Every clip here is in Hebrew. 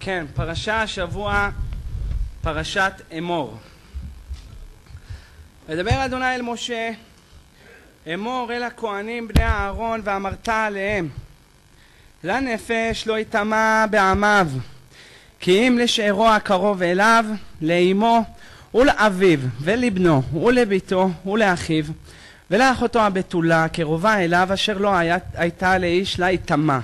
כן, פרשה השבוע, פרשת אמור. ודבר אדוני אל משה, אמור אל הכהנים בני אהרון ואמרת עליהם, לנפש לא יטמע בעמיו, כי אם לשארו הקרוב אליו, לאמו ולאביו ולבנו ולביתו ולאחיו ולאחותו הבתולה קרובה אליו אשר לא הייתה לאיש לה יטמע.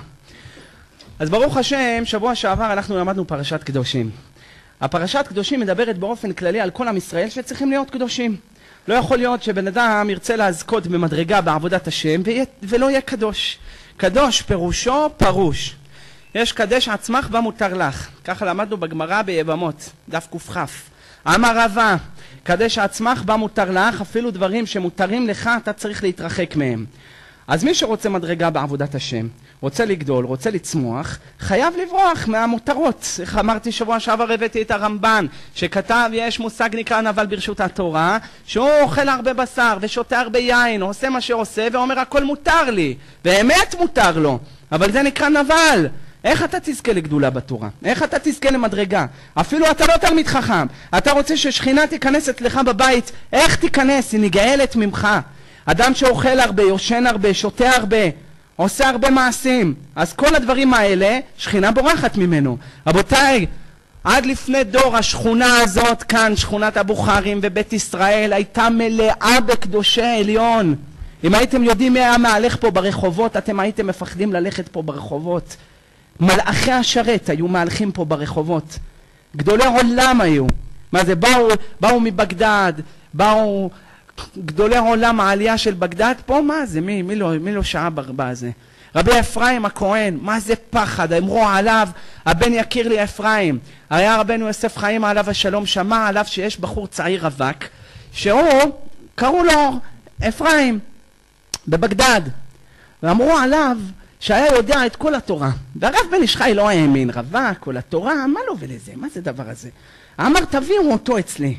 אז ברוך השם, שבוע שעבר אנחנו למדנו פרשת קדושים. הפרשת קדושים מדברת באופן כללי על כל עם ישראל שצריכים להיות קדושים. לא יכול להיות שבן אדם ירצה להזכות במדרגה בעבודת השם ולא יהיה קדוש. קדוש פירושו פרוש. יש קדש עצמך במותר לך. ככה למדנו בגמרא ביבמות, דף קכ"ף. אמר רבא, קדש עצמך במותר לך, אפילו דברים שמותרים לך אתה צריך להתרחק מהם. אז מי שרוצה מדרגה בעבודת השם, רוצה לגדול, רוצה לצמוח, חייב לברוח מהמותרות. איך אמרתי שבוע שעבר, הבאתי את הרמב"ן, שכתב יש מושג נקרא נבל ברשות התורה, שהוא אוכל הרבה בשר ושותה הרבה יין, עושה מה שעושה ואומר הכל מותר לי, באמת מותר לו, אבל זה נקרא נבל. איך אתה תזכה לגדולה בתורה? איך אתה תזכה למדרגה? אפילו אתה לא תלמיד חכם, אתה רוצה ששכינה תיכנס אצלך בבית, איך תיכנס? היא נגאלת ממך. אדם שאוכל הרבה, יושן הרבה, שותה הרבה, עושה הרבה מעשים, אז כל הדברים האלה שכינה בורחת ממנו. רבותיי, עד לפני דור השכונה הזאת כאן, שכונת הבוכרים ובית ישראל, הייתה מלאה בקדושי העליון. אם הייתם יודעים מי היה מהלך פה ברחובות, אתם הייתם מפחדים ללכת פה ברחובות. מלאכי השרת היו מהלכים פה ברחובות, גדולי עולם היו. מה זה? באו מבגדד, באו גדולי עולם. העלייה של בגדד פה, מה זה? מי לא שעה בזה? רבי אפרים הכהן, מה זה פחד? אמרו עליו, הבן יכיר לי אפרים. היה רבנו יוסף חיים עליו השלום, שמע עליו שיש בחור צעיר רווק, שהוא, קראו לו אפרים, בבגדד, ואמרו עליו שהיה יודע את כל התורה. והרב בן איש חי לא האמין, רווק, כל התורה, מה לו ולזה? מה זה דבר הזה? אמר תביאו אותו אצלי.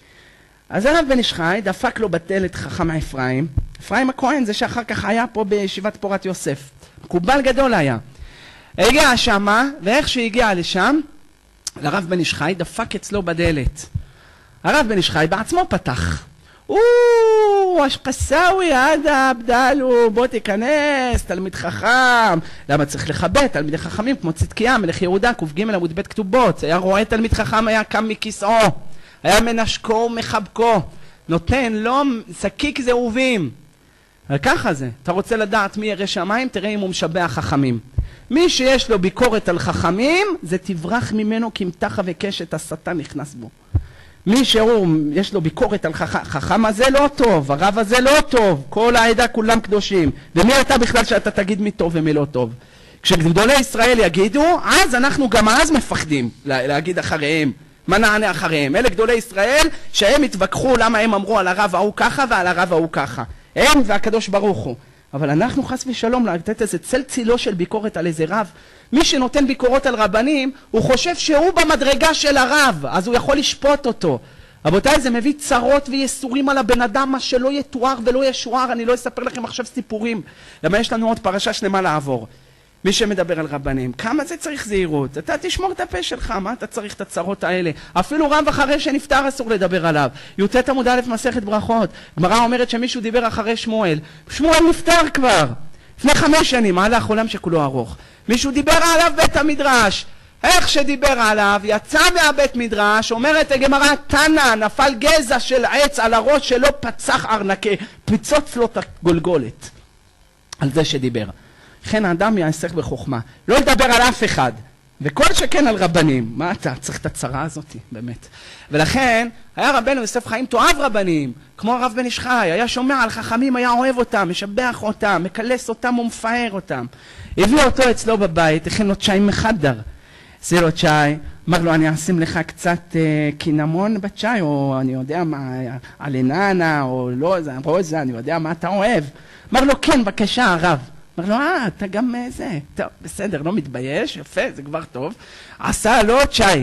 אז הרב בן איש חי דפק לו בדלת חכם אפרים. אפרים הכהן זה שאחר כך היה פה בישיבת פורת יוסף, מקובל גדול היה. הגיע שמה, ואיך שהגיע לשם, לרב בן איש חי דפק אצלו בדלת. הרב בן איש חי בעצמו פתח. אשקסאווי עדה בדלו, בוא תיכנס, תלמיד חכם. למה צריך לכבד תלמידי חכמים כמו צדקיה מלך יהודה ק"ג עמוד ב' כתובות? היה רואה תלמיד חכם, היה קם מכיסאו, היה מנשקו ומחבקו, נותן לו שקיק זהובים. וככה זה. אתה רוצה לדעת מי ירא שמיים? תראה אם הוא משבח חכמים. מי שיש לו ביקורת על חכמים, זה תברח ממנו, כי מתחה וקשת השטן נכנס בו. מי שיש לו ביקורת על חכם הזה לא טוב, הרב הזה לא טוב, כל העדה כולם קדושים. ומי אתה בכלל שאתה תגיד מי טוב ומי לא טוב? כשגדולי ישראל יגידו, אז אנחנו גם אז מפחדים להגיד אחריהם. מה נענה אחריהם? אלה גדולי ישראל שהם התווכחו למה הם אמרו על הרב ההוא ככה ועל הרב ההוא ככה. הם והקדוש ברוך הוא. אבל אנחנו חס ושלום לתת איזה צל צילו של ביקורת על איזה רב. מי שנותן ביקורות על רבנים, הוא חושב שהוא במדרגה של הרב, אז הוא יכול לשפוט אותו. רבותיי, זה מביא צרות ויסורים על הבן אדם, מה שלא יתואר ולא ישוער. אני לא אספר לכם עכשיו סיפורים, למה יש לנו עוד פרשה שלמה לעבור. מי שמדבר על רבנים, כמה זה צריך זהירות? אתה תשמור את הפה שלך, מה אתה צריך את הצרות האלה? אפילו רב אחרי שנפטר אסור לדבר עליו. י"ט עמוד א' מסכת ברכות, גמרא אומרת שמישהו דיבר אחרי שמואל, שמואל נפטר כבר לפני 5 שנים, הלך עולם שכולו ארוך. מישהו דיבר עליו בית המדרש, איך שדיבר עליו יצא מהבית מדרש, אומרת הגמרא תנא, נפל גזע של עץ על הראש שלו, פצח ארנקה, פיצוץ לו את הגולגולת על זה שדיבר. לכן האדם יעסק בחוכמה, לא לדבר על אף אחד, וכל שכן על רבנים. מה אתה צריך את הצרה הזאת באמת? ולכן היה רבנו יוסף חיים תאהב רבנים, כמו הרב בן איש חי, היה שומע על חכמים, היה אוהב אותם, משבח אותם, מקלס אותם ומפאר אותם. הביא אותו אצלו בבית, הכין לו צ'אי מחדר. עשה לו צ'אי, אמר לו אני אשים לך קצת קינמון בצ'אי, או אני יודע מה, אלננה, או לא, זה רוזה, אני יודע מה אתה אוהב. אמר לו כן, בבקשה הרב. אמר לו, אתה גם זה, טוב, בסדר, לא מתבייש, יפה, זה כבר טוב. עשה לו צ'אי.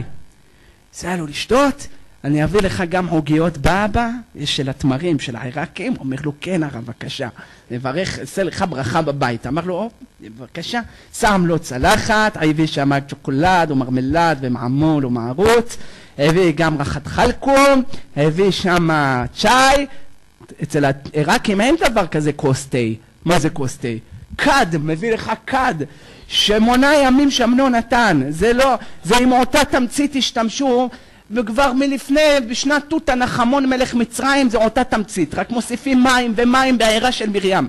עשה לו לשתות, אני אביא לך גם עוגיות בבא, של התמרים, של העיראקים. אומר לו, כן הרב, בבקשה, נברך, עשה לך ברכה בבית. אמר לו, בבקשה, שם לו צלחת, הביא שם צ'וקולד ומרמלד ומעמול ומערוץ, הביא גם רחת חלקום, הביא שם צ'אי. אצל העיראקים אין דבר כזה כוס תה. מה זה כוס תה? קד, מביא לך קד. 8 ימים שמנו נתן. זה לא, זה עם אותה תמצית השתמשו, וכבר מלפני, בשנת תות הנחמון מלך מצרים, זה אותה תמצית. רק מוסיפים מים ומים בעירה של מרים.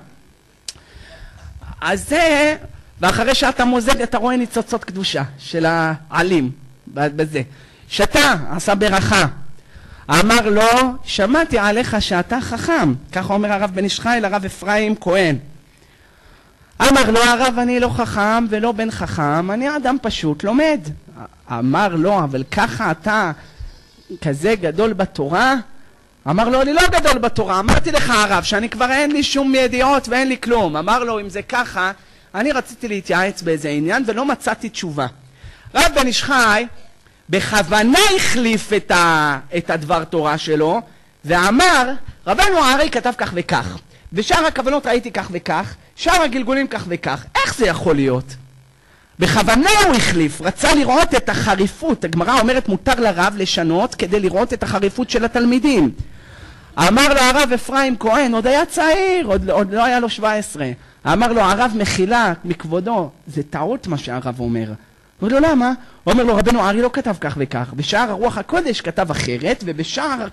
אז זה, ואחרי שאתה מוזג, אתה רואה ניצוצות קדושה של העלים, בזה. שתה, עשה ברכה. אמר לו, שמעתי עליך שאתה חכם. ככה אומר הרב בן איש חי לרב אפרים כהן. אמר לו, הרב, אני לא חכם ולא בן חכם, אני אדם פשוט לומד. אמר לו, אבל ככה אתה כזה גדול בתורה? אמר לו, אני לא גדול בתורה, אמרתי לך הרב שאני כבר אין לי שום ידיעות ואין לי כלום. אמר לו, אם זה ככה, אני רציתי להתייעץ באיזה עניין ולא מצאתי תשובה. רב בן איש חי בכוונה החליף את הדבר תורה שלו ואמר, רבנו הארי כתב כך וכך, ושאר הכוונות ראיתי כך וכך, שאר הגלגולים כך וכך. איך זה יכול להיות? בכוונה הוא החליף, רצה לראות את החריפות. הגמרא אומרת מותר לרב לשנות כדי לראות את החריפות של התלמידים. אמר לו הרב אפרים כהן, עוד היה צעיר, עוד לא היה לו 17. אמר לו הרב מחילה מכבודו, זה טעות מה שהרב אומר. הוא אומר לו למה? הוא אומר לו רבנו הארי לא כתב כך וכך, בשער רוח הקודש כתב אחרת, ובשער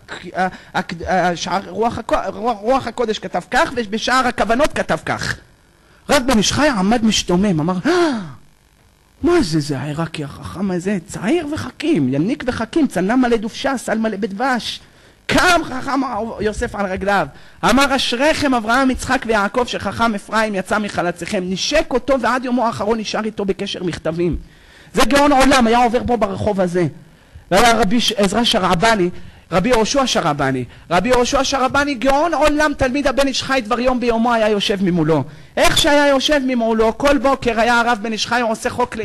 רוח הקודש כתב כך, ובשער הכוונות כתב כך. רב בן איש חי עמד משתומם, אמר, מה זה העיראקי החכם הזה? צעיר וחכים, יניק וחכים, צנם מלא דופשה, סל מלא בדבש. קם חכם יוסף על רגליו. אמר אשריכם אברהם, יצחק ויעקב שחכם אפרים יצא מחלציכם. נשק אותו ועד יומו האחרון נשאר איתו בקשר מכתבים. זה גאון עולם, היה עובר פה ברחוב הזה. והיה רבי עזרא שרעבני, רבי יהושע שרעבני. רבי יהושע שרעבני גאון עולם, תלמיד הבן איש חי, דבר יום ביומו היה יושב ממולו. איך שהיה יושב ממולו, כל בוקר היה הרב בן איש חי עושה חוק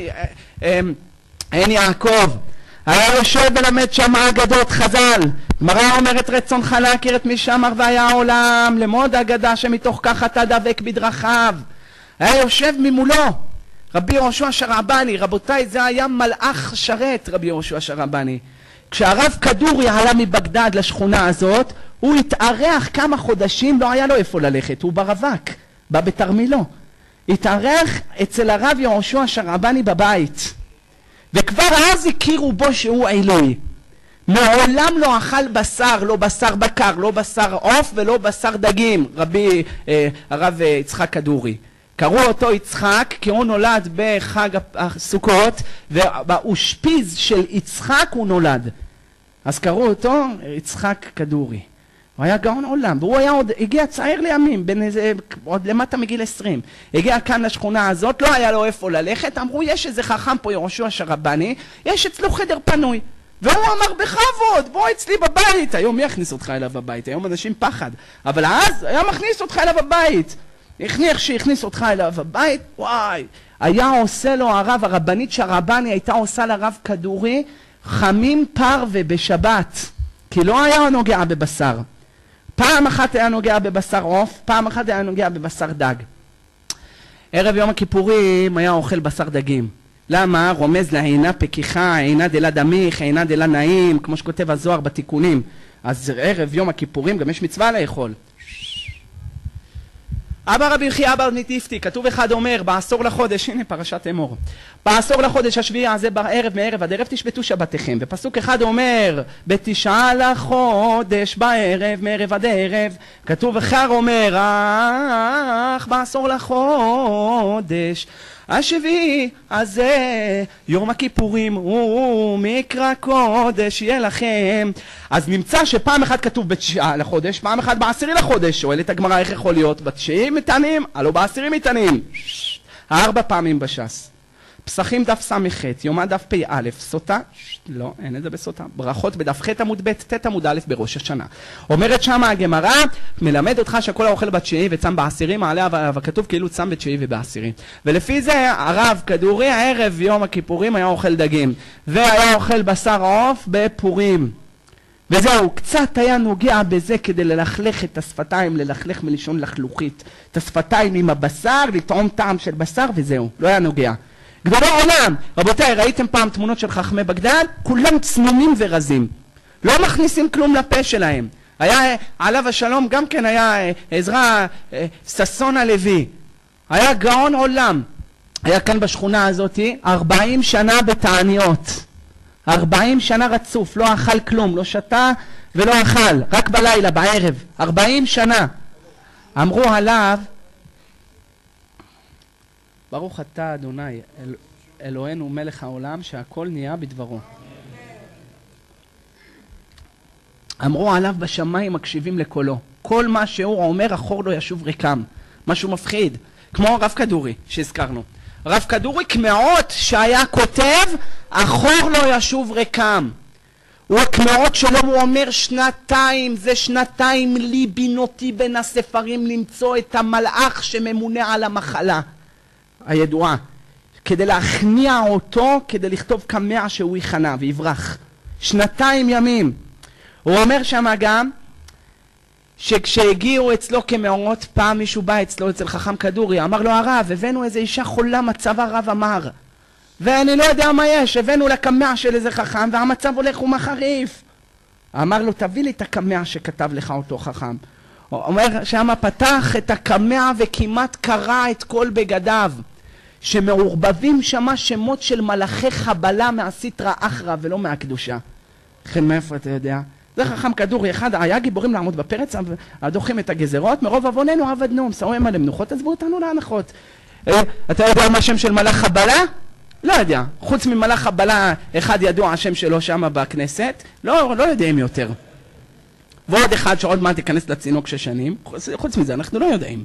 עין יעקב. היה יושב ולמד שם אגדות חז"ל. גמרא אומרת רצונך להכיר את מי שאמר והיה העולם, למוד אגדה שמתוך כך אתה דבק בדרכיו. היה יושב ממולו רבי יהושע שרעבני. רבותיי, זה היה מלאך שרת, רבי יהושע שרעבני. כשהרב כדורי עלה מבגדד לשכונה הזאת, הוא התארח כמה חודשים, לא היה לו איפה ללכת, הוא ברווק, בא בתרמילו. התארח אצל הרב יהושע שרעבני בבית. וכבר אז הכירו בו שהוא אלוהי. מעולם לא אכל בשר, לא בשר בקר, לא בשר עוף ולא בשר דגים, הרב יצחק כדורי. קראו אותו יצחק כי הוא נולד בחג הסוכות, ובאושפיז של יצחק הוא נולד. אז קראו אותו יצחק כדורי. הוא היה גאון עולם, והוא היה עוד, הגיע צעיר לימים, עוד למטה מגיל 20. הגיע כאן לשכונה הזאת, לא היה לו איפה ללכת, אמרו יש איזה חכם פה יהושע שרעבני, יש אצלו חדר פנוי. והוא אמר בכבוד, בוא אצלי בבית. היום מי יכניס אותך אליו בבית? היום אנשים פחד. אבל אז היה מכניס אותך אליו בבית. הכניח שהכניס אותך אליו בבית, וואי. היה עושה לו הרב, הרבנית שרעבני הייתה עושה לרב כדורי חמים פרווה בשבת. כי לא היה נוגע בבשר. פעם אחת היה נוגע בבשר עוף, פעם אחת היה נוגע בבשר דג. ערב יום הכיפורים היה אוכל בשר דגים. למה? רומז לעינה פקיחה, עינה דלה דמיך, עינה דלה נעים, כמו שכותב הזוהר בתיקונים. אז ערב יום הכיפורים גם יש מצווה לאכול. אבא רבי יחיא אבא נטיפתי, כתוב אחד אומר, בעשור לחודש, הנה פרשת אמור, בעשור לחודש השביעי הזה בערב מערב עד ערב תשבתו שבתיכם, ופסוק אחד אומר, בתשעה לחודש בערב מערב עד ערב, כתוב אחר אומר, בעשור לחודש השביעי הזה יום הכיפורים הוא מקרא קודש יהיה לכם. אז נמצא שפעם אחת כתוב בתשעה לחודש, פעם אחת בעשירי לחודש. שואלת הגמרא איך יכול להיות? בתשיעי מתענים, הלא בעשירי מתענים. 4 פעמים בש"ס. פסחים דף ס"ח, יומא דף פ"א, סוטה, לא, אין את זה בסוטה. ברכות בדף ח' עמוד ב', ט' עמוד א' בראש השנה. אומרת שמה הגמרא, מלמד אותך שכל האוכל בתשיעי וצם בעשירי, מעלה וכתוב כאילו צם בתשיעי ובעשירי. ולפי זה הרב כדורי הערב יום הכיפורים היה אוכל דגים, והיה אוכל בשר עוף בפורים. וזהו, קצת היה נוגע בזה כדי ללכלך את השפתיים, ללכלך מלשון לחלוכית. את השפתיים עם הבשר, לטעום טעם של בשר, וזהו, לא היה נוגע. גדולי עולם, רבותיי, ראיתם פעם תמונות של חכמי בגדד? כולם צנומים ורזים. לא מכניסים כלום לפה שלהם. היה עליו השלום, גם כן היה עזרא ששון הלוי. היה גאון עולם. היה כאן בשכונה הזאת 40 שנה בתעניות. 40 שנה רצוף, לא אכל כלום, לא שתה ולא אכל, רק בלילה, בערב. 40 שנה. אמרו עליו, ברוך אתה אדוני, אלוהינו מלך העולם, שהכל נהיה בדברו. אמרו עליו בשמיים מקשיבים לקולו. כל מה שהוא אומר, החור לא ישוב ריקם. משהו מפחיד. כמו הרב כדורי שהזכרנו. הרב כדורי כמעות שהיה כותב, החור לא ישוב ריקם. הוא הכמעות שלו, הוא אומר שנתיים, זה שנתיים לי בינותי בין הספרים למצוא את המלאך שממונה על המחלה הידועה. כדי להכניע אותו, כדי לכתוב כמע שהוא יכנע ויברח. 2 ימים. הוא אומר שם גם, שכשהגיעו אצלו כמאורות, פעם מישהו בא אצלו, אצל חכם כדורי, אמר לו הרב, הבאנו איזה אישה חולה, מצב הרב אמר, ואני לא יודע מה יש, הבאנו לקמע של איזה חכם, והמצב הולך ומחריף. אמר לו, תביא לי את הקמע שכתב לך אותו חכם. הוא אומר, שמה פתח את הקמע וכמעט קרע את כל בגדיו, שמעורבבים שמה שמות של מלאכי חבלה מהסטרא אחרא ולא מהקדושה. לכן מאיפה אתה יודע? זה חכם כדורי אחד, היה גיבורים לעמוד בפרץ, דוחים את הגזרות, מרוב עווננו עבדנו, מסורים על המנוחות, עזבו אותנו להנחות. אתה יודע מה השם של מלאך חבלה? לא יודע. חוץ ממלאך חבלה, אחד ידוע השם שלו שם בכנסת, לא יודעים יותר. ועוד אחד שעוד מעט ייכנס לצינוק 6 שנים, חוץ מזה אנחנו לא יודעים.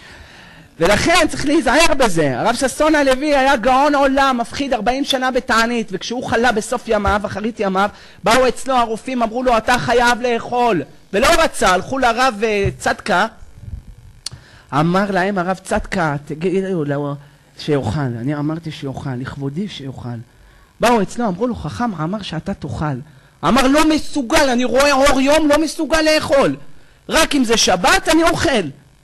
ולכן צריך להיזהר בזה. הרב ששון הלוי היה גאון עולם, מפחיד 40 שנה בתענית, וכשהוא חלה בסוף ימיו, אחרית ימיו, באו אצלו הרופאים, אמרו לו, אתה חייב לאכול. ולא רצה, הלכו לרב צדקה, אמר להם הרב צדקה, תגידו לו שיאכל. אני אמרתי שיאכל, לכבודי שיאכל. באו אצלו, אמרו לו, חכם אמר שאתה תאכל. אמר, לא מסוגל, אני רואה אור יום, לא מסוגל לאכול. רק אם זה שבת אני אוכל.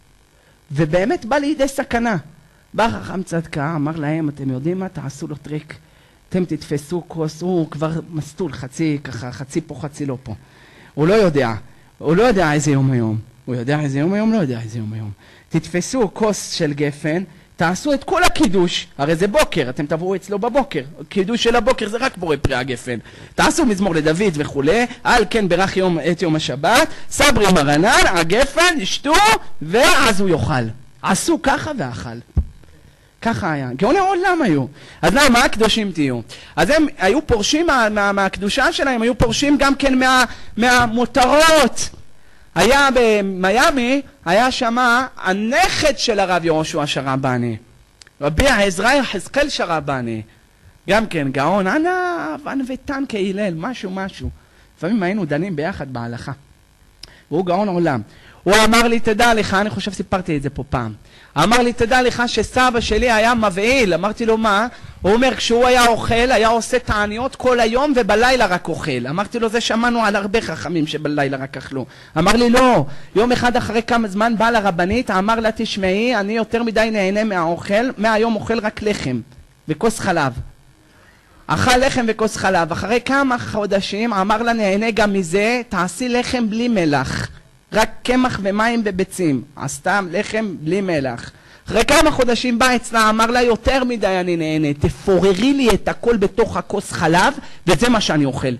ובאמת בא לידי סכנה. בא חכם צדקה, אמר להם, אתם יודעים מה? תעשו לו טריק. אתם תתפסו כוס, הוא כבר מסטול, חצי ככה, חצי פה, חצי לא פה. הוא לא יודע איזה יום היום. הוא יודע איזה יום היום? לא יודע איזה יום היום. תתפסו כוס של גפן, תעשו את כל הקידוש, הרי זה בוקר, אתם תבואו אצלו בבוקר. קידוש של הבוקר זה רק בורא פרי הגפן. תעשו מזמור לדוד וכולי, על כן ברך את יום השבת, סברי מרנן, הגפן, ישתו, ואז הוא יאכל. עשו ככה ואכל. ככה היה. גאוני עולם היו. אז למה הקדושים תהיו? אז הם היו פורשים מהקדושה שלהם, היו פורשים גם כן מהמותרות. היה במיימי, היה שמה הנכד של הרב יהושע שרבני. רבי עזרא יחזקאל שרבני. גם כן, גאון, ענוותן כהלל, משהו. לפעמים היינו דנים ביחד בהלכה. והוא גאון עולם. הוא אמר לי, תדע לך, אני חושב סיפרתי את זה פה פעם. אמר לי, תדע לך שסבא שלי היה מבעיל. אמרתי לו, מה? הוא אומר, כשהוא היה אוכל, היה עושה תעניות כל היום ובלילה רק אוכל. אמרתי לו, זה שמענו על הרבה חכמים שבלילה רק אכלו. אמר לי, לא. יום אחד אחרי כמה זמן בא לרבנית, אמר לה, תשמעי, אני יותר מדי נהנה מהאוכל, מהיום אוכל רק לחם וכוס חלב. אכל לחם וכוס חלב. אחרי כמה חודשים אמר לה, נהנה גם מזה, תעשי לחם בלי מלח. רק קמח ומים וביצים. עשתה לחם בלי מלח. אחרי כמה חודשים בא אצלה, אמר לה, יותר מדי אני נהנה, תפוררי לי את הכל בתוך הכוס חלב, וזה מה שאני אוכל.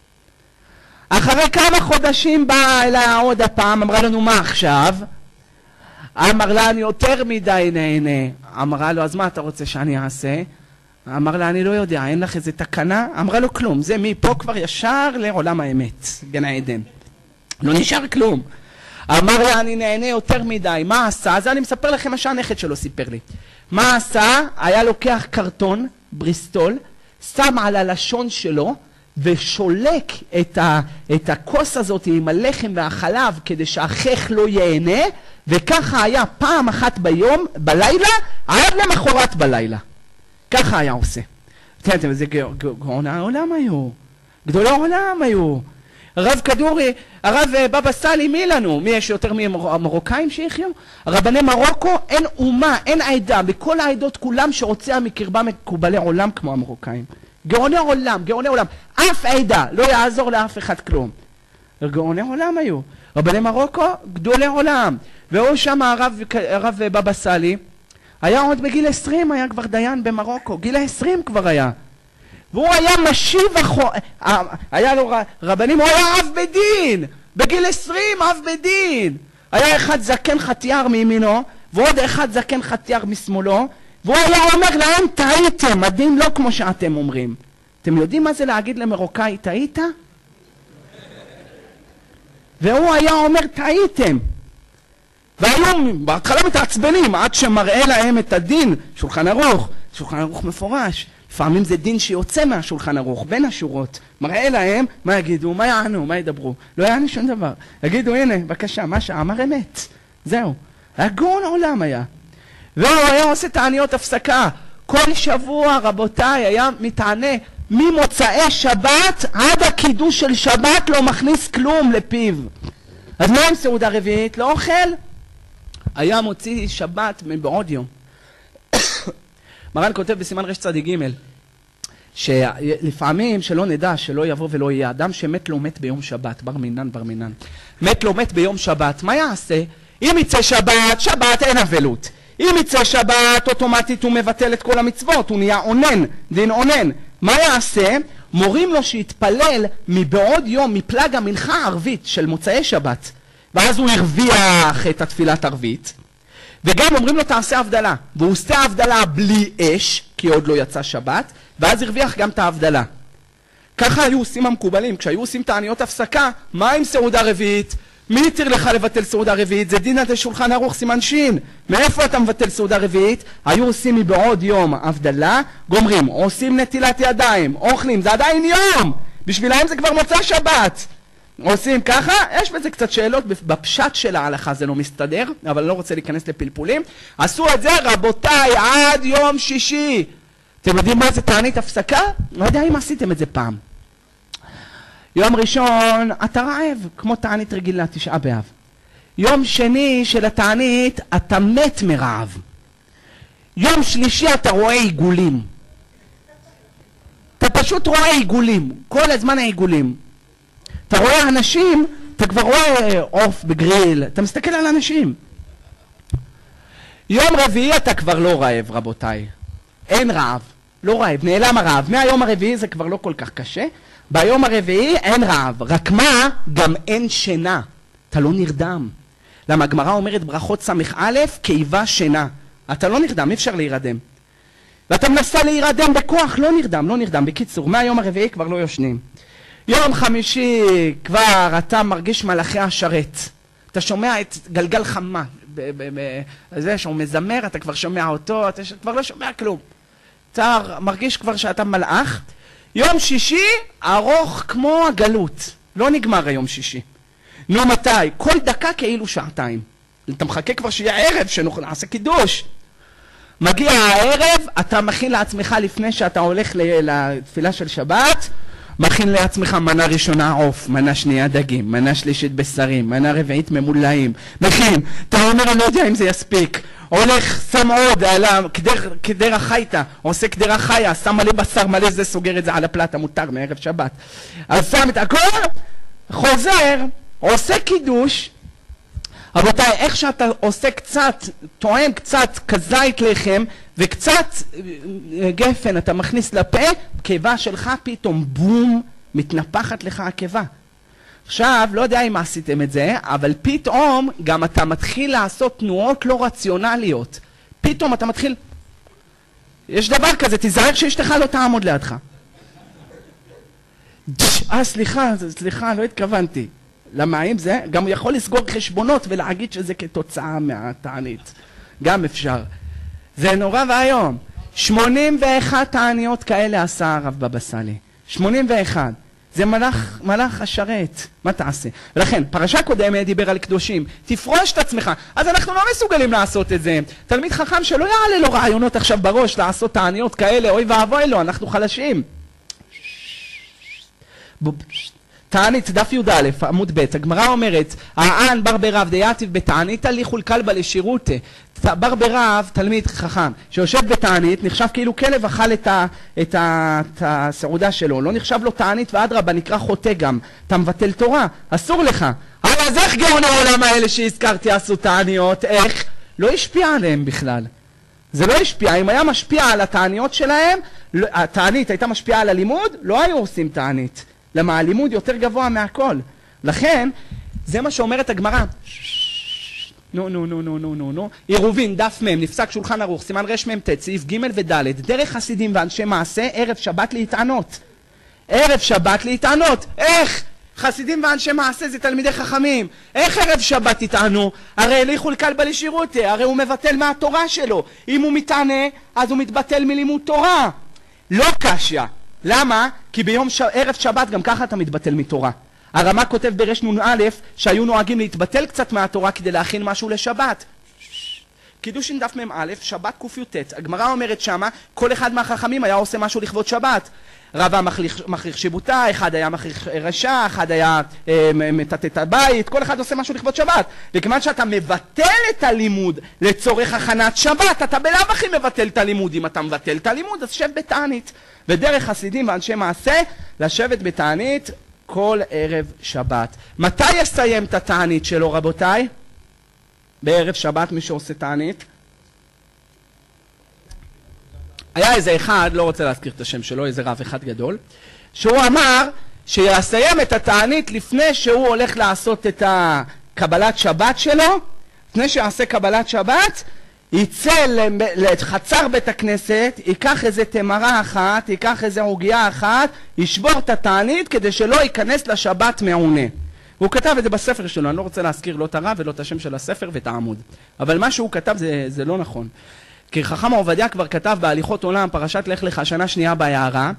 אחרי כמה חודשים בא אליה עוד הפעם, אמרה לנו, מה עכשיו? אמר לה, אני יותר מדי נהנה. אמרה לו, אז מה אתה רוצה שאני אעשה? אמר לה, אני לא יודע, אין לך איזה תקנה? אמרה לו, כלום, זה מפה כבר ישר לעולם האמת, גן העדן. לא נשאר כלום. אמר לה, אני נהנה יותר מדי. מה עשה? אז אני מספר לכם מה שהנכד שלו סיפר לי. מה עשה? היה לוקח קרטון, בריסטול, שם על הלשון שלו, ושולק את הכוס הזאת עם הלחם והחלב, כדי שהחך לא ייהנה, וככה היה פעם אחת ביום, בלילה, עד למחרת בלילה. ככה היה עושה. אתם, זה גאוני העולם היו. גדולי העולם היו. הרב כדורי, הרב בבא סאלי, מי לנו? מי יש יותר מהמרוקאים שיחיו? רבני מרוקו, אין אומה, אין עדה, בכל העדות כולם שרוצה מקרבה מקובלי עולם כמו המרוקאים. גאוני עולם, גאוני עולם. אף עדה, לא יעזור לאף אחד כלום. גאוני עולם היו. רבני מרוקו, גדולי עולם. והוא שם הרב בבא סאלי, היה עוד בגיל 20, היה כבר דיין במרוקו, גיל 20 כבר היה. והוא היה משיב, היה לו רבנים, הוא היה אב בדין, בגיל 20 אב בדין. היה אחד זקן חתיאר מימינו, ועוד אחד זקן חתיאר משמאלו, והוא היה אומר להם, טעיתם, הדין לא כמו שאתם אומרים. אתם יודעים מה זה להגיד למרוקאי, טעית? והוא היה אומר, טעיתם. והיום, בהתחלה מתעצבנים, עד שמראה להם את הדין, שולחן ערוך, שולחן ערוך מפורש. לפעמים זה דין שיוצא מהשולחן ערוך, בין השורות. מראה להם, מה יגידו, מה יענו, מה ידברו. לא יענו שום דבר. יגידו, הנה, בבקשה, מה שאמר אמת. זהו. הגאון העולם היה. והוא היה עושה תעניות הפסקה. כל שבוע, רבותיי, היה מתענה ממוצאי שבת עד הקידוש של שבת, לא מכניס כלום לפיו. אז מה עם סעודה רביעית? לא אוכל? היה מוציא שבת מבעוד יום. מרן כותב בסימן רצ"ג שלפעמים שלא נדע, שלא יבוא ולא יהיה, אדם שמת לא מת ביום שבת, בר מינן, מת לא מת ביום שבת, מה יעשה? אם יצא שבת, שבת אין אבלות. אם יצא שבת, אוטומטית הוא מבטל את כל המצוות, הוא נהיה עונן, דין עונן. מה יעשה? מורים לו שיתפלל מבעוד יום, מפלג המנחה הערבית של מוצאי שבת, ואז הוא הרוויח את התפילת ערבית, וגם אומרים לו תעשה הבדלה, והוא עושה הבדלה בלי אש, כי עוד לא יצא שבת, ואז הרוויח גם את ההבדלה. ככה היו עושים המקובלים, כשהיו עושים תעניות הפסקה, מה עם סעודה רביעית? מי יתיר לך לבטל סעודה רביעית? זה דין עד שולחן ערוך סימן שין. מאיפה אתה מבטל סעודה רביעית? היו עושים מבעוד יום הבדלה, גומרים, עושים נטילת ידיים, אוכלים, זה עדיין יום! בשבילהם זה כבר מוצא שבת. עושים ככה, יש בזה קצת שאלות, בפשט של ההלכה זה לא מסתדר, אבל אני לא רוצה להיכנס לפלפולים. עשו את זה רבותיי עד יום שישי. אתם יודעים מה זה תענית הפסקה? לא יודע אם עשיתם את זה פעם. יום ראשון אתה רעב, כמו תענית רגילה, 9 באב. יום שני של התענית אתה מת מרעב. יום שלישי אתה רואה עיגולים. אתה פשוט רואה עיגולים, כל הזמן העיגולים. אתה רואה אנשים, אתה כבר רואה עוף בגריל, אתה מסתכל על אנשים. יום רביעי אתה כבר לא רעב, רבותיי. אין רעב, לא רעב, נעלם הרעב. מהיום הרביעי זה כבר לא כל כך קשה. ביום הרביעי אין רעב, רק מה? גם אין שינה. אתה לא נרדם. למה הגמרא אומרת ברכות סמך א' כאיבה שינה. אתה לא נרדם, אי אפשר להירדם. ואתה מנסה להירדם בכוח, לא נרדם. בקיצור, מהיום הרביעי כבר לא יושנים. יום חמישי כבר אתה מרגיש מלאכי השרת. אתה שומע את גלגל חמה. זה שהוא מזמר, אתה כבר שומע אותו, אתה כבר לא שומע כלום. אתה מרגיש כבר שאתה מלאך. יום שישי ארוך כמו הגלות. לא נגמר היום שישי. נו מתי? כל דקה כאילו שעתיים. אתה מחכה כבר שיהיה ערב שנוכל לעשות קידוש. מגיע הערב, אתה מכין לעצמך לפני שאתה הולך לתפילה של שבת, מכין לעצמך מנה ראשונה עוף, מנה שנייה דגים, מנה שלישית בשרים, מנה רביעית ממולאים. מכין, אתה אומר אני לא יודע אם זה יספיק. הולך, שם עוד על קדרה חייתה, עושה קדרה חיה, שם מלא בשר מלא, זה סוגר את זה על הפלטה, מותר מערב שבת. אז שם את הכל, חוזר, עושה קידוש. רבותיי, איך שאתה עושה קצת, טועם קצת כזית לחם, וקצת גפן אתה מכניס לפה, קיבה שלך פתאום בום, מתנפחת לך הקיבה. עכשיו, לא יודע אם עשיתם את זה, אבל פתאום גם אתה מתחיל לעשות תנועות לא רציונליות. פתאום אתה מתחיל... יש דבר כזה, תיזהר שאשתך לא תעמוד לידך. סליחה, לא התכוונתי. למה אם זה? גם הוא יכול לסגור חשבונות ולהגיד שזה כתוצאה מהתענית. גם אפשר. זה נורא והיום. 81 תעניות כאלה עשה הרב בבא סאלי. 81. זה מלאך השרת. מה תעשה? ולכן, פרשה קודמת דיבר על קדושים. תפרוש את עצמך. אז אנחנו לא מסוגלים לעשות את זה. תלמיד חכם שלא יעלה לו רעיונות עכשיו בראש לעשות תעניות כאלה. אוי ואבוי לו, אנחנו חלשים. תענית, דף י"א, עמוד ב', הגמרא אומרת, הען בר ברב דייתיב בתענית ליכול כלבא לשירותה. בר ברב, תלמיד חכם, שיושב בתענית, נחשב כאילו כלב אכל את הסעודה שלו, לא נחשב לו תענית, ואדרבה, נקרא חוטא גם, אתה מבטל תורה, אסור לך. אז איך גאוני העולם האלה שהזכרתי עשו תעניות? איך? לא השפיע עליהם בכלל. זה לא השפיע, אם היה משפיע על התעניות שלהם, התענית הייתה משפיעה על הלימוד, לא היו עושים תענית. למה הלימוד יותר גבוה מהכל. לכן, זה מה שאומרת הגמרא. נו. עירובין, דף מ', נפסק שולחן ערוך, סימן רמ"ט, סעיף ג' וד', דרך חסידים ואנשי מעשה, ערב שבת להתענות. ערב שבת להתענות. איך? חסידים ואנשי מעשה זה תלמידי חכמים. איך ערב שבת יתענו? הרי ליכול כלבא לשירותה, הרי הוא מבטל מהתורה שלו. אם הוא מתענה, אז הוא מתבטל מלימוד תורה. לא קשיא. למה? כי ביום ערב שבת גם ככה אתה מתבטל מתורה. הרמ"א כותב ברנ"א שהיו נוהגים להתבטל קצת מהתורה כדי להכין משהו לשבת. קידושין דף מ"א, שבת ק"ט. הגמרא אומרת שמה, כל אחד מהחכמים היה עושה משהו לכבוד שבת. רבא מכריח שיבוטה, אחד היה מכריח רשע, אחד היה מטאטא את הבית, כל אחד עושה משהו לכבוד שבת. וכיוון שאתה מבטל את הלימוד לצורך הכנת שבת, אתה בלאו הכי מבטל את הלימוד. אם אתה מבטל את הלימוד, אז שב בתענית. ודרך חסידים ואנשי מעשה, לשבת בתענית כל ערב שבת. מתי יסיים את התענית שלו, רבותיי? בערב שבת, מי שעושה תענית? היה איזה אחד, לא רוצה להזכיר את השם שלו, איזה רב אחד גדול, שהוא אמר שיסיים את התענית לפני שהוא הולך לעשות את הקבלת שבת שלו, לפני שיעשה קבלת שבת, יצא לחצר בית הכנסת, ייקח איזה תמרה אחת, ייקח איזה עוגיה אחת, ישבור את התענית כדי שלא ייכנס לשבת מעונה. הוא כתב את זה בספר שלו, אני לא רוצה להזכיר לא את הרב ולא את השם של הספר ואת העמוד. אבל מה שהוא כתב זה לא נכון. כי חכם עובדיה כבר כתב בהליכות עולם, פרשת לך לך, שנה שנייה בהערה,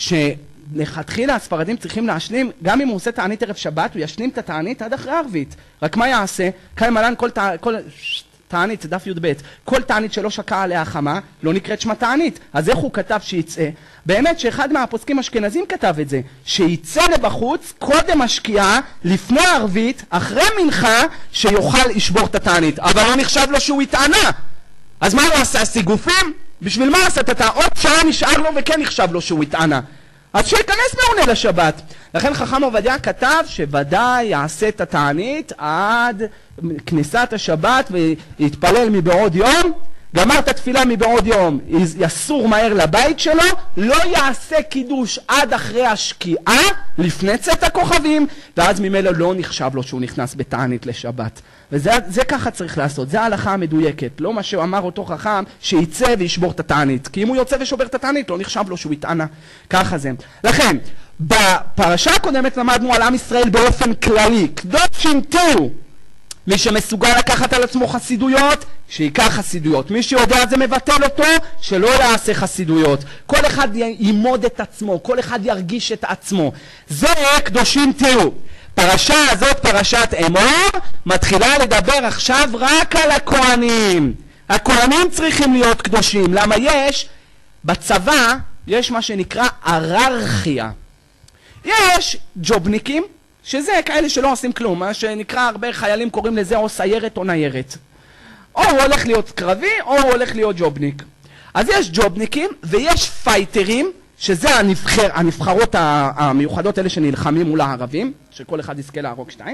שלכתחילה הספרדים צריכים להשלים, גם אם הוא עושה תענית ערב שבת, הוא ישלים את התענית עד אחרי ערבית. רק מה יעשה? קיים מלן כל תענית, דף י"ב, כל תענית שלא שקעה עליה חמה, לא נקראת שמה תענית. אז איך הוא כתב שיצא? באמת שאחד מהפוסקים אשכנזים כתב את זה, שיצא לבחוץ, קודם השקיעה, לפני ערבית, אחרי מנחה, שיוכל לשבור את התענית. אבל לא נחשב לו שהוא התענה. אז מה הוא עשה? סיגופים? בשביל מה עשה את עוד שעה נשאר לו וכן נחשב לו שהוא התענה. אז שיכנס מעונה לשבת. לכן חכם עובדיה כתב שוודאי יעשה את התענית עד כניסת השבת ויתפלל מבעוד יום, גמר את התפילה מבעוד יום, יסור מהר לבית שלו, לא יעשה קידוש עד אחרי השקיעה, לפני צאת הכוכבים, ואז ממילא לא נחשב לו שהוא נכנס בתענית לשבת. וזה ככה צריך לעשות, זה ההלכה המדויקת, לא מה שאמר אותו חכם שיצא וישבור את התענית, כי אם הוא יוצא ושובר את התענית לא נחשב לו שהוא התענה, ככה זה. לכן, בפרשה הקודמת למדנו על עם ישראל באופן כללי, קדושים תהיו, מי שמסוגל לקחת על עצמו חסידויות, שיקח חסידויות. מי שיודע זה מבטל אותו, שלא יעשה חסידויות. כל אחד יימוד את עצמו, כל אחד ירגיש את עצמו. זה קדושים תהיו. פרשה הזאת, פרשת אמור, מתחילה לדבר עכשיו רק על הכהנים. הכהנים צריכים להיות קדושים. למה בצבא יש מה שנקרא אררכיה. יש ג'ובניקים, שזה כאלה שלא עושים כלום, מה שנקרא הרבה חיילים קוראים לזה או סיירת או ניירת. או הוא הולך להיות קרבי או הוא הולך להיות ג'ובניק. אז יש ג'ובניקים ויש פייטרים, שזה הנבחרות המיוחדות האלה שנלחמים מול הערבים, שכל אחד יזכה להרוג 2.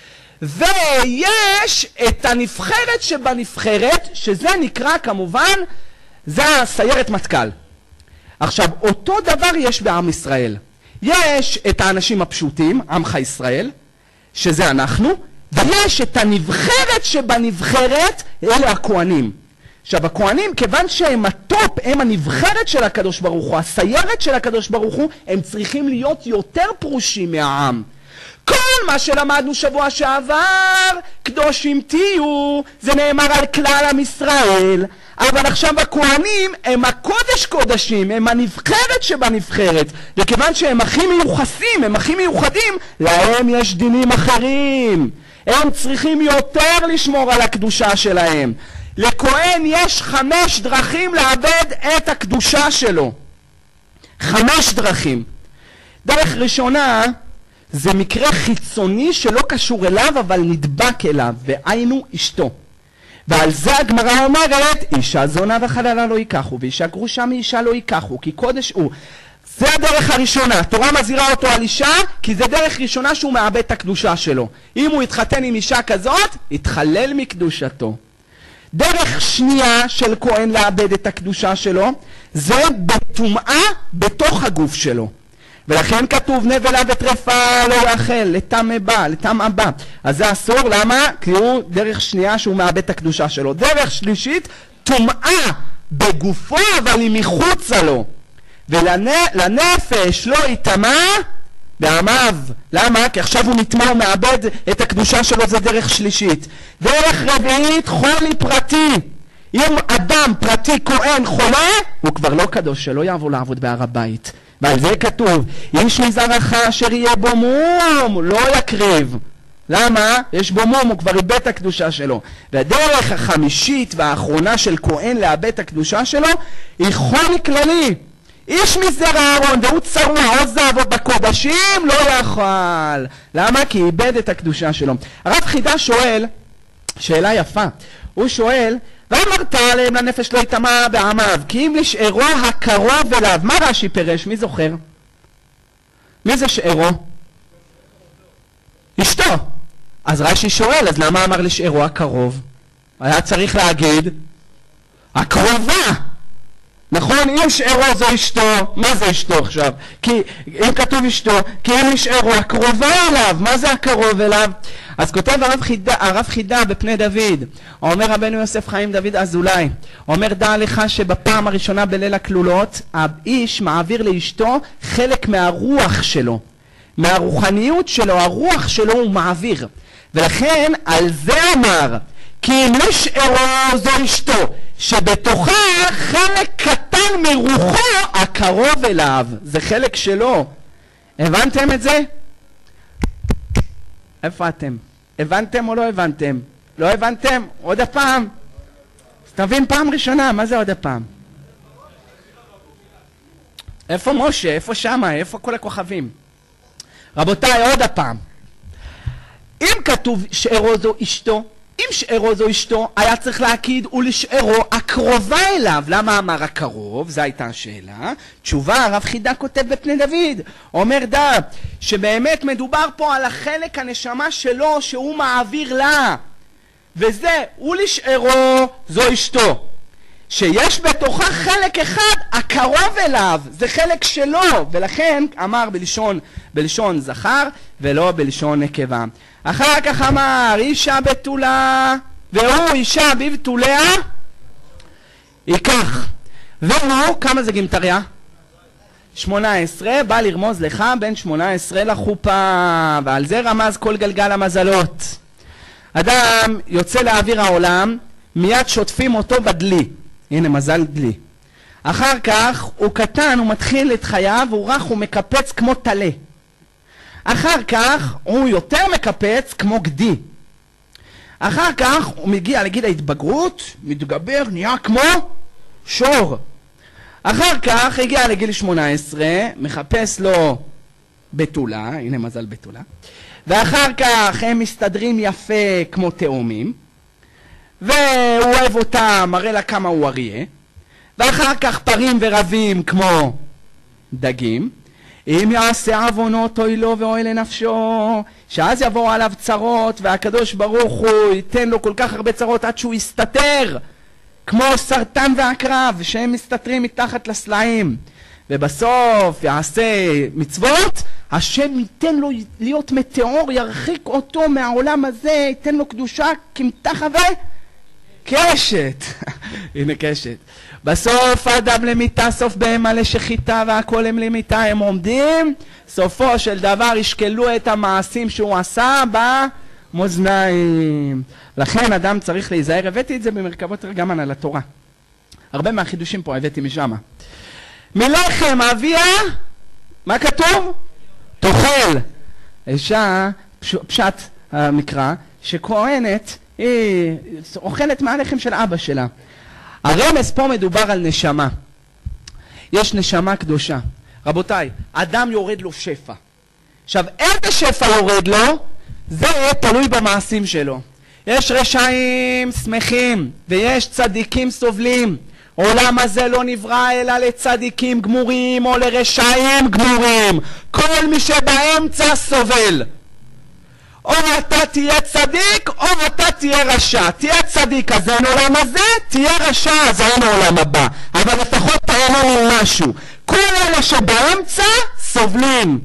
ויש את הנבחרת שבנבחרת, שזה נקרא כמובן, זה הסיירת מטכ"ל. עכשיו, אותו דבר יש בעם ישראל. יש את האנשים הפשוטים, עמך ישראל, שזה אנחנו, ויש את הנבחרת שבנבחרת, אלה הכהנים. עכשיו, הכהנים, כיוון שהם הטופ, הם הנבחרת של הקדוש ברוך הוא, הסיירת של הקדוש ברוך הוא, הם צריכים להיות יותר פרושים מהעם. כל מה שלמדנו שבוע שעבר, קדושים תהיו, זה נאמר על כלל עם ישראל. אבל עכשיו הכהנים הם הקודש קודשים, הם הנבחרת שבנבחרת. וכיוון שהם הכי מיוחסים, הם הכי מיוחדים, להם יש דינים אחרים. הם צריכים יותר לשמור על הקדושה שלהם. לכהן יש 5 דרכים לאבד את הקדושה שלו. 5 דרכים. דרך ראשונה זה מקרה חיצוני שלא קשור אליו אבל נדבק אליו, והיינו אשתו. ועל זה הגמרא אומרת, אישה זונה וחללה לא ייקחו, ואישה גרושה מאישה לא ייקחו, כי קודש הוא. זה הדרך הראשונה, התורה מזהירה אותו על אישה, כי זה דרך ראשונה שהוא מאבד את הקדושה שלו. אם הוא יתחתן עם אישה כזאת, יתחלל מקדושתו. דרך שנייה של כהן לאבד את הקדושה שלו, זה בטומאה בתוך הגוף שלו. ולכן כתוב נבלה וטרפה לא יאכל, לטמא בא. אז זה אסור, למה? כי הוא דרך שנייה שהוא מאבד את הקדושה שלו. דרך שלישית, טומאה בגופו אבל היא מחוצה לו. ולנפש לא יטמא בעמיו. למה? כי עכשיו הוא נטמא ומאבד את הקדושה שלו, זה דרך שלישית. דרך רביעית, חולי פרטי. אם אדם פרטי כהן חולה, הוא כבר לא קדוש, שלא יעבור לעבוד בהר הבית. ועל זה כתוב, איש מזרעך אשר יהיה בו מום, לא יקריב. למה? יש בו מום, הוא כבר איבד את הקדושה שלו. והדרך החמישית והאחרונה של כהן לאבד את הקדושה שלו, היא חולי כללי. איש מזרע אהרון והוא צרוע או זב בקודשים לא יכול. למה? כי איבד את הקדושה שלו. הרב חידה שואל שאלה יפה. הוא שואל, ואמרת עליהם לנפש לא יטמא בעמיו, כי אם לשארו הקרוב אליו. מה רש"י פירש? מי זוכר? מי זה שארו? אשתו. אז רש"י שואל, אז למה אמר לשארו הקרוב? היה צריך להגיד הקרובה. נכון? אם שארו זו אשתו, מה זה אשתו עכשיו? כי אם כתוב אשתו, כי אם נשארו הקרובה אליו, מה זה הקרוב אליו? אז כותב הרב חידה בפני דוד, אומר רבנו יוסף חיים דוד אזולאי, אומר דע לך שבפעם הראשונה בליל הכלולות, האיש מעביר לאשתו חלק מהרוח שלו, מהרוחניות שלו, הרוח שלו הוא מעביר, ולכן על זה אמר, כי אם נשארו זו אשתו, שבתוכה חלק קטן מרוחו הקרוב אליו, זה חלק שלו. הבנתם את זה? איפה אתם? הבנתם או לא הבנתם? לא הבנתם? עוד הפעם? תבין פעם ראשונה, מה זה עוד הפעם? איפה משה? איפה שמה? איפה כל הכוכבים? רבותיי, עוד הפעם. אם כתוב שארו זו אשתו, אם שארו זו אשתו, היה צריך להגיד ולשארו הקרובה אליו. למה אמר הקרוב? זו הייתה השאלה. תשובה, הרב חידה כותב בפני דוד. אומר דע, שבאמת מדובר פה על החלק הנשמה שלו שהוא מעביר לה. וזה, ולשארו זו אשתו. שיש בתוכה חלק אחד, הקרוב אליו. זה חלק שלו. ולכן אמר בלשון זכר ולא בלשון נקבה. אחר כך אמר אישה בתולה והוא אישה בבתוליה ייקח. והוא, כמה זה גימטריה? 18, בא לרמוז לך בין 18 לחופה, ועל זה רמז כל גלגל המזלות. אדם יוצא לאוויר העולם, מיד שוטפים אותו בדלי, הנה מזל דלי. אחר כך הוא קטן, הוא מתחיל את חייו, הוא רך, הוא מקפץ כמו תלה. אחר כך הוא יותר מקפץ כמו גדי. אחר כך הוא מגיע לגיל ההתבגרות, מתגבר, נהיה כמו שור. אחר כך הגיע לגיל 18, מחפש לו בתולה, הנה מזל בתולה. ואחר כך הם מסתדרים יפה כמו תאומים, והוא אוהב אותה, מראה לה כמה הוא אריה. ואחר כך פרים ורבים כמו דגים. אם יעשה עוונות אוי לו ואוי לנפשו, שאז יבואו עליו צרות, והקדוש ברוך הוא ייתן לו כל כך הרבה צרות עד שהוא יסתתר, כמו סרטן ועקרב שהם מסתתרים מתחת לסלעים. ובסוף יעשה מצוות, השם ייתן לו להיות מטאור, ירחיק אותו מהעולם הזה, ייתן לו קדושה כמתחה וקשת. הנה קשת. בסוף אדם למיטה, סוף בהמה לשחיטה, והכל הם למיטה, הם עומדים. סופו של דבר ישקלו את המעשים שהוא עשה במאזניים. לכן אדם צריך להיזהר. הבאתי את זה במרכבות תרגמן על התורה. הרבה מהחידושים פה הבאתי משם. מלחם אביה, מה כתוב? תאכל. אישה, פשט המקרא, שכהנת, היא אוכלת מהלחם של אבא שלה. הרמז פה מדובר על נשמה. יש נשמה קדושה. רבותיי, אדם יורד לו שפע. עכשיו, איזה שפע יורד לו? זה תלוי במעשים שלו. יש רשעים שמחים ויש צדיקים סובלים. עולם הזה לא נברא אלא לצדיקים גמורים או לרשעים גמורים. כל מי שבאמצע סובל. או אתה תהיה צדיק או אתה תהיה רשע. תהיה צדיק אז אין עולם הזה, תהיה רשע אז אין עולם הבא. אבל לפחות תהנו עם משהו. כל אלה שבאמצע סובלים.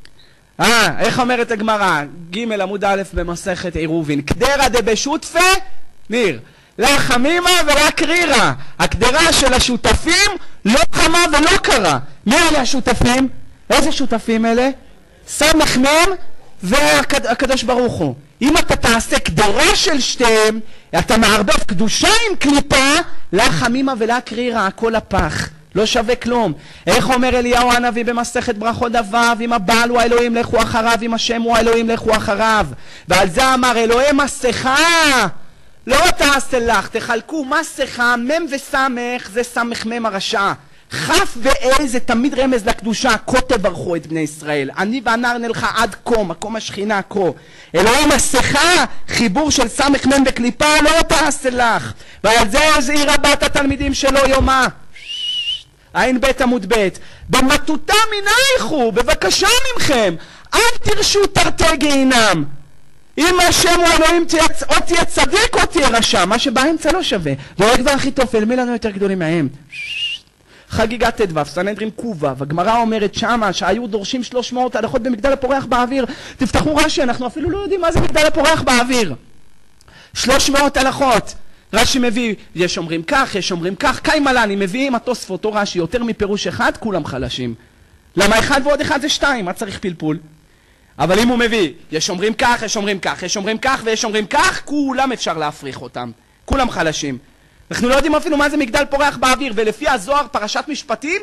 איך אומרת הגמרא? ג' עמוד א' במסכת עירובין. קדרה דבשותפה ניר לא חמימה ולא קרירה. הקדרה של השותפים לא חמה ולא קרה. מי אלה השותפים? איזה שותפים אלה? סמך מם והקדוש ברוך הוא. אם אתה תעשה קדרה של שתיהם, אתה מערבב קדושה עם קליפה, לא חמימה ולא קרירה, הכל הפח. לא שווה כלום. איך אומר אליהו הנביא במסכת ברכות ד' אם הבעל הוא האלוהים לכו אחריו, אם השם הוא האלוהים לכו אחריו. ועל זה אמר אלוהי מסכה לא תעשה לך, תחלקו מסכה מם וסמך, זה סמך מם הרשע. כף ואל זה תמיד רמז לקדושה. כה תברכו את בני ישראל, אני והנער נלכה עד כה, מקום השכינה כה. אלוהי מסכה חיבור של סמך מם בקליפה לא תעשה לך. ועל זה הזהירה בת התלמידים שלו יומה עין בית עמוד בית, במטוטה מנייכו, בבקשה ממכם, אל תרשו תרתי גיהינם. אם השם הוא אלוהים או תהיה צדיק או תהיה רשע, מה שבאמצע לא שווה. דואג ואחיתופל, מי לנו יותר גדולים מהם? חגיגת ט"ו, סנהדרין ק"ו, הגמרא אומרת שמה שהיו דורשים 300 הלכות במגדל הפורח באוויר. תפתחו רש"י, אנחנו אפילו לא יודעים מה זה מגדל הפורח באוויר. 300 הלכות. רש"י מביא, יש אומרים כך, יש אומרים כך, קיימלני מביאים התוספות או רש"י יותר מפירוש אחד, כולם חלשים. למה אחד ועוד אחד זה 2, מה צריך פלפול? אבל אם הוא מביא, יש אומרים כך, יש אומרים כך, יש אומרים כך ויש אומרים כך, כולם אפשר להפריך אותם. כולם חלשים. אנחנו לא יודעים אפילו מה זה מגדל פורח באוויר, ולפי הזוהר פרשת משפטים,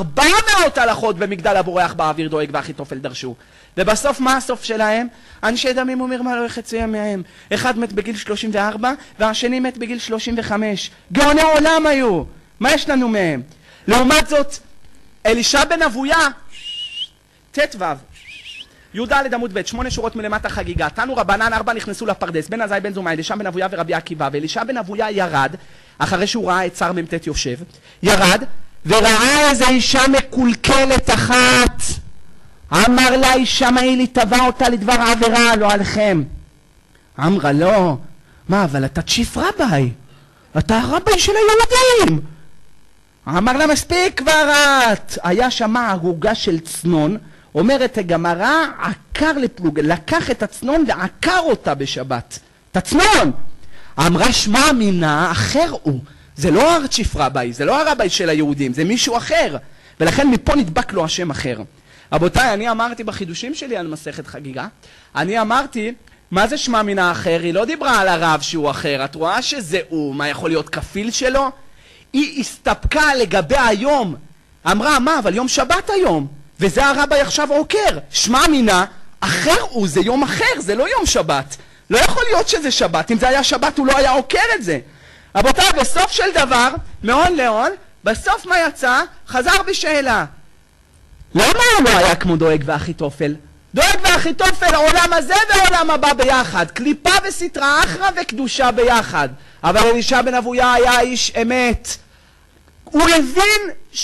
400 הלכות במגדל הפורח באוויר דואג ואחיתופל דרשו. ובסוף מה הסוף שלהם? אנשי דמים ומרמה לא יחציהם מהם. אחד מת בגיל 34 והשני מת בגיל 35. גאוני עולם היו. מה יש לנו מהם? לעומת זאת, אלישע בן אבויה, ט"ו, י"ד עמוד ב' 8 שורות מלמטה חגיגה. תנו רבנן 4 נכנסו לפרדס, בן עזאי בן זומא, אלישע בן אבויה ורבי עקיבא. ואלישע בן אבויה ירד, אחרי שהוא ראה את שר מ"ט יושב, ירד וראה איזה אישה מקולקלת אחת. אמר לה שמעי לי תבע אותה לדבר עבירה לא עליכם. אמרה לא, מה אבל אתה צ'יף רבי, אתה הרבי של היהודים. אמר לה מספיק כבר את. היה שמה ערוגה של צנון, אומרת הגמרא עקר לפלוג, לקח את הצנון ועקר אותה בשבת, את הצנון. אמרה שמע מינה אחר הוא, זה לא צ'יף רבי, זה לא הרבי של היהודים, זה מישהו אחר, ולכן מפה נדבק לו השם אחר. רבותיי, אני אמרתי בחידושים שלי על מסכת חגיגה, אני אמרתי, מה זה שמע מינה אחר? היא לא דיברה על הרב שהוא אחר, את רואה שזה הוא, מה יכול להיות כפיל שלו? היא הסתפקה לגבי היום, אמרה, מה, אבל יום שבת היום, וזה הרבי עכשיו עוקר, שמע מינה אחר הוא, זה יום אחר, זה לא יום שבת, לא יכול להיות שזה שבת, אם זה היה שבת הוא לא היה עוקר את זה. רבותיי, בסוף של דבר, מהון להון, בסוף מה יצא? חזר בשאלה. למה הוא לא היה כמו דואג ואחיתופל? דואג ואחיתופל, העולם הזה והעולם הבא ביחד, קליפה וסטרא אחרא וקדושה ביחד. אבל אלישע בן אבויה היה איש אמת. הוא הבין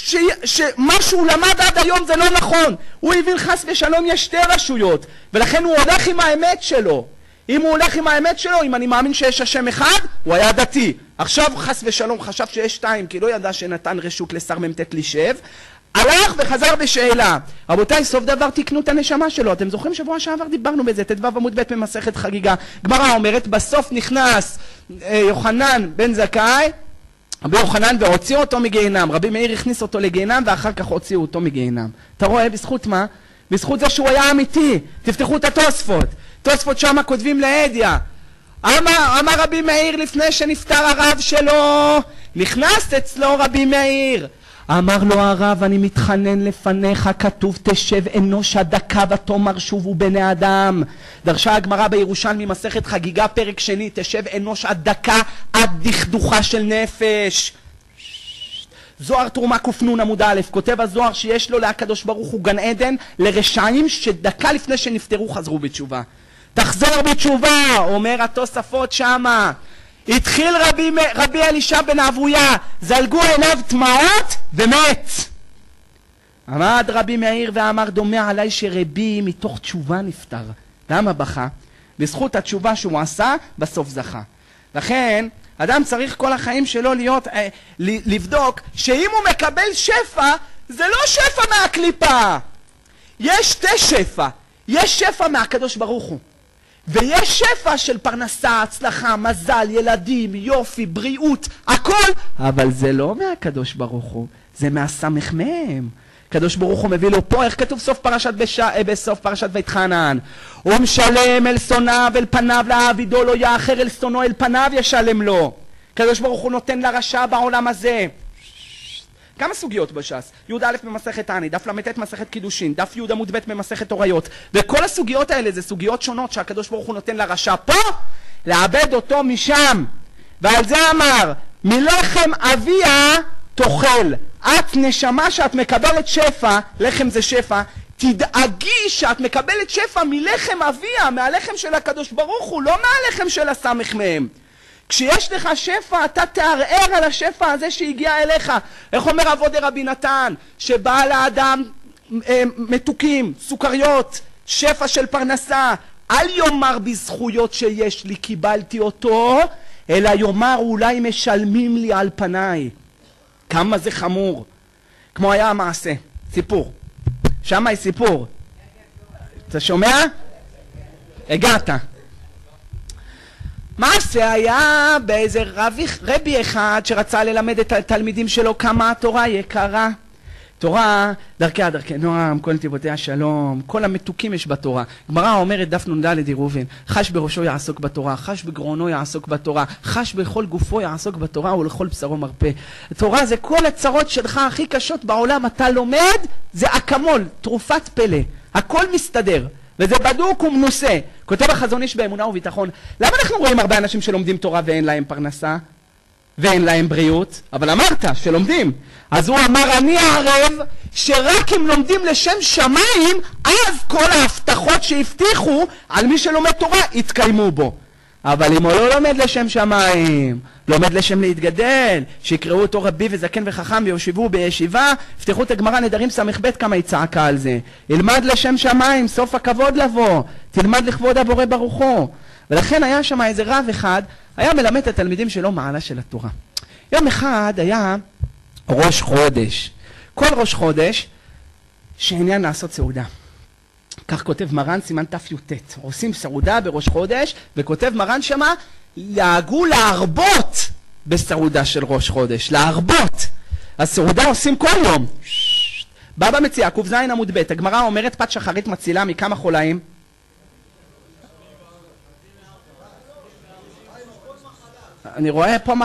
שמה שהוא למד עד היום זה לא נכון. הוא הבין חס ושלום יש 2 רשויות, ולכן הוא הולך עם האמת שלו. אם הוא הולך עם האמת שלו, אם אני מאמין שיש השם אחד, הוא היה דתי. עכשיו חס ושלום חשב שיש 2, כי לא ידע שנתן רשות לשר מ"ט לישב. הלך וחזר בשאלה. רבותיי, סוף דבר תקנו את הנשמה שלו. אתם זוכרים שבוע שעבר דיברנו בזה, ט"ו עמוד ב' במסכת חגיגה. גמרא אומרת, בסוף נכנס יוחנן בן זכאי, רבי יוחנן, והוציא אותו מגיהינם. רבי מאיר הכניס אותו לגיהינם ואחר כך הוציאו אותו מגיהינם. אתה רואה בזכות מה? בזכות זה שהוא היה אמיתי. תפתחו את התוספות. תוספות שמה כותבים להדיה. אמר רבי מאיר לפני שנפטר הרב שלו, נכנס אצלו רבי מאיר. אמר לו הרב, אני מתחנן לפניך, כתוב תשב אנוש הדקה ותאמר שובו בני אדם. דרשה הגמרא בירושלמי מסכת חגיגה פרק שני, תשב אנוש הדקה עד דכדוכה של נפש. זוהר תרומה קופנון עמוד א', כותב הזוהר שיש לו להקדוש ברוך הוא גן עדן לרשעים שדקה לפני שנפטרו חזרו בתשובה. תחזור בתשובה, אומר התוספות שמה. התחיל רבי אלישע בן אבויה, זלגו עיניו דמעות ומת. עמד רבי מאיר ואמר, דומה עליי שרבי מתוך תשובה נפטר. למה בכה? בזכות התשובה שהוא עשה, בסוף זכה. לכן, אדם צריך כל החיים שלו לבדוק שאם הוא מקבל שפע, זה לא שפע מהקליפה. יש שתי שפע. יש שפע מהקדוש ברוך הוא. ויש שפע של פרנסה, הצלחה, מזל, ילדים, יופי, בריאות, הכל. אבל זה לא מהקדוש ברוך הוא, זה מהסמך מהם. הקדוש ברוך הוא מביא לו פה, איך כתוב בסוף פרשת ויתחנן? הוא משלם אל שונאיו אל פניו לעבידו לא יאחר אל שונאו אל פניו ישלם לו. הקדוש ברוך הוא נותן לרשע בעולם הזה. כמה סוגיות בש"ס? י"א במסכת תענית, דף ל"ט מסכת קידושין, דף י' עמוד ב' במסכת הוריות. וכל הסוגיות האלה זה סוגיות שונות שהקדוש ברוך הוא נותן לרשע פה, לעבד אותו משם. ועל זה אמר, מלחם אביה תאכל. את נשמה שאת מקבלת שפע, לחם זה שפע, תדאגי שאת מקבלת שפע מלחם אביה, מהלחם של הקדוש ברוך הוא, לא מהלחם של הסמך מהם. כשיש לך שפע, אתה תערער על השפע הזה שהגיע אליך. איך אומר אבודי רבי נתן? שבא לאדם מתוקים, סוכריות, שפע של פרנסה. אל יאמר בזכויות שיש לי קיבלתי אותו, אלא יאמר אולי משלמים לי על פניי. כמה זה חמור. כמו היה המעשה, סיפור. שמה היא סיפור. אתה שומע? הגעת. מעשה היה באיזה רבי אחד שרצה ללמד את התלמידים שלו כמה התורה יקרה. תורה, דרכי נועם, כל נתיבותיה שלום, כל המתוקים יש בתורה. גמרא אומרת דף נ"ד עירובין, חש בראשו יעסוק בתורה, חש בגרונו יעסוק בתורה, חש בכל גופו יעסוק בתורה ולכל בשרו מרפא. תורה זה כל הצרות שלך הכי קשות בעולם, אתה לומד, זה אקמול, תרופת פלא, הכל מסתדר. וזה בדוק ומנוסה. כותב החזון איש באמונה וביטחון. למה אנחנו רואים הרבה אנשים שלומדים תורה ואין להם פרנסה? ואין להם בריאות? אבל אמרת שלומדים. אז הוא אמר, אני הערב שרק אם לומדים לשם שמיים, אז כל ההבטחות שהבטיחו על מי שלומד תורה יתקיימו בו. אבל אם הוא לא לומד לשם שמיים, לומד לשם להתגדל, שיקראו אותו רבי וזקן וחכם ויושיבו בישיבה, יפתחו את הגמרא נדרים ס"ב כמה היא צעקה על זה. ילמד לשם שמיים, סוף הכבוד לבוא, תלמד לכבוד הבורא ברוחו. ולכן היה שם איזה רב אחד, היה מלמד את התלמידים שלו מעלה של התורה. יום אחד היה ראש חודש. כל ראש חודש שעניין לעשות סעודה. כך כותב מרן סימן ת"י"ט. עושים סעודה בראש חודש, וכותב מרן שמה, להגו להרבות בסעודה של ראש חודש. להרבות. הסעודה עושים כל יום. בבא מציעא ק"ז עמוד ב', הגמרא אומרת פת שחרית מצילה מכמה חולאים? אני רואה פה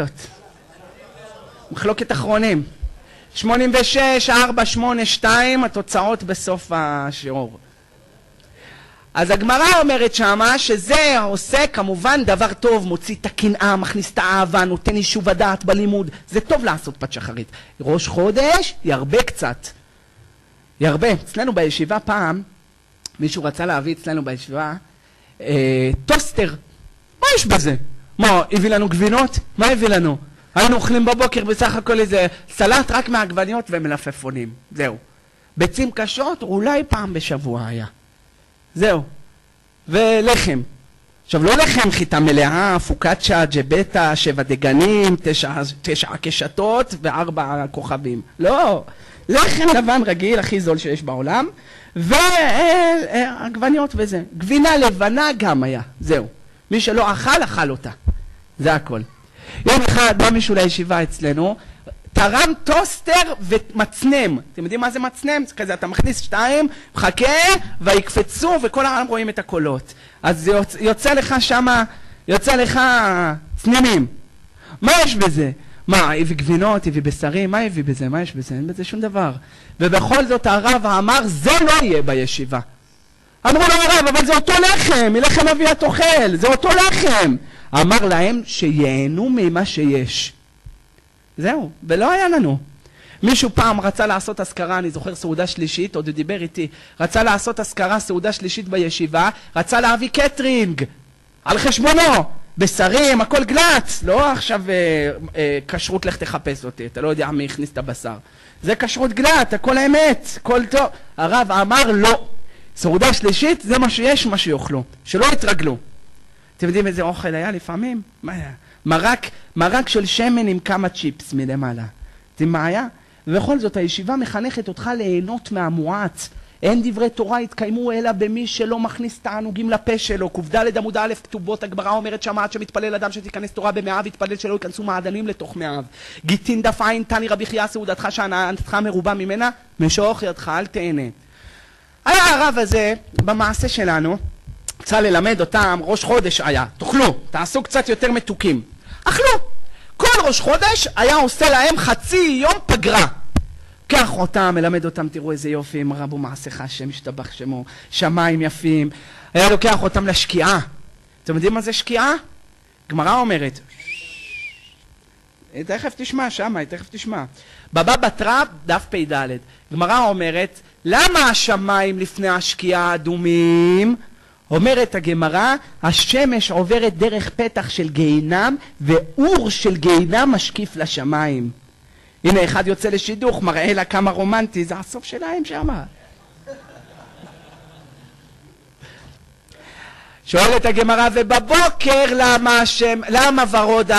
מחלוקת אחרונים. 86, 4, 8, 2, התוצאות בסוף השיעור. אז הגמרא אומרת שמה שזה עושה כמובן דבר טוב, מוציא את הקנאה, מכניס את האהבה, נותן יישוב הדעת בלימוד. זה טוב לעשות פת שחרית. ראש חודש ירבה קצת. ירבה. אצלנו בישיבה פעם, מישהו רצה להביא אצלנו בישיבה, טוסטר. מה יש בזה? מה, הביא לנו גבינות? מה הביא לנו? היינו אוכלים בבוקר בסך הכל איזה סלט רק מהעגבניות ומלפפונים. זהו. ביצים קשות אולי פעם בשבוע היה. זהו. ולחם. עכשיו לא לחם חיטה מלאה, פוקצ'ה, ג'בטה, 7 דגנים, 9 קשתות ו4 כוכבים. לא. לחם לבן רגיל, הכי זול שיש בעולם, ועגבניות וזה. גבינה לבנה גם היה. זהו. מי שלא אכל אותה. זה הכל. יום אחד בא מישהו לישיבה אצלנו, תרם טוסטר ומצנם. אתם יודעים מה זה מצנם? זה כזה, אתה מכניס 2, מחכה, ויקפצו, וכל העולם רואים את הקולות. אז יוצא לך שמה, יוצא לך צנמים. מה יש בזה? מה, הביא גבינות, הביא בשרים, מה הביא בזה? מה יש בזה? אין בזה שום דבר. ובכל זאת הרב אמר, זה לא יהיה בישיבה. אמרו לו הרב, אבל זה אותו לחם, מלחם אביה תאכל, זה אותו לחם. אמר להם שיהנו ממה שיש. זהו, ולא היה לנו. מישהו פעם רצה לעשות אזכרה, אני זוכר סעודה שלישית, עוד דיבר איתי, רצה לעשות אזכרה, סעודה שלישית בישיבה, רצה להביא קטרינג, על חשבונו, בשרים, הכל גלץ, לא עכשיו כשרות לך תחפש אותי, אתה לא יודע מי הכניס את הבשר. זה כשרות גלץ, הכל האמת, הכל טוב. הרב אמר לא, סעודה שלישית זה מה שיש, מה שיוכלו, שלא יתרגלו. אתם יודעים איזה אוכל היה לפעמים? מה היה? מרק של שמן עם כמה צ'יפס מלמעלה. זה מה היה? ובכל זאת הישיבה מחנכת אותך ליהנות מהמועט. אין דברי תורה יתקיימו אלא במי שלא מכניס תענוגים לפה שלו. ק"ד עמוד א' כתובות, הגמרא אומרת שמעת שמתפלל אדם שתיכנס תורה במאיו, יתפלל שלא ייכנסו מעדנים לתוך מאיו. גיטין דף עין תני רבי חייא סעודתך שהנאתך מרובה ממנה, משוך ידך אל תהנה. היה הרב הזה במעשה שלנו, רוצה ללמד אותם, ראש חודש היה, תאכלו, תעשו קצת יותר מתוקים. אכלו. כל ראש חודש היה עושה להם חצי יום פגרה. קח אותם, מלמד אותם, תראו איזה יופי, רבו מעשיך השם, השתבח שמו, שמיים יפים. היה לוקח אותם לשקיעה. אתם יודעים מה זה שקיעה? גמרא אומרת, תכף תשמע שמה, תכף תשמע. בבא בתרא, דף פ"ד. גמרא אומרת, למה השמיים לפני השקיעה אדומים? אומרת הגמרא, השמש עוברת דרך פתח של גיהינם, ואור של גיהינם משקיף לשמיים. הנה אחד יוצא לשידוך, מראה לה כמה רומנטי, זה הסוף שלהם שמה. שואלת הגמרא, ובבוקר למה ורוד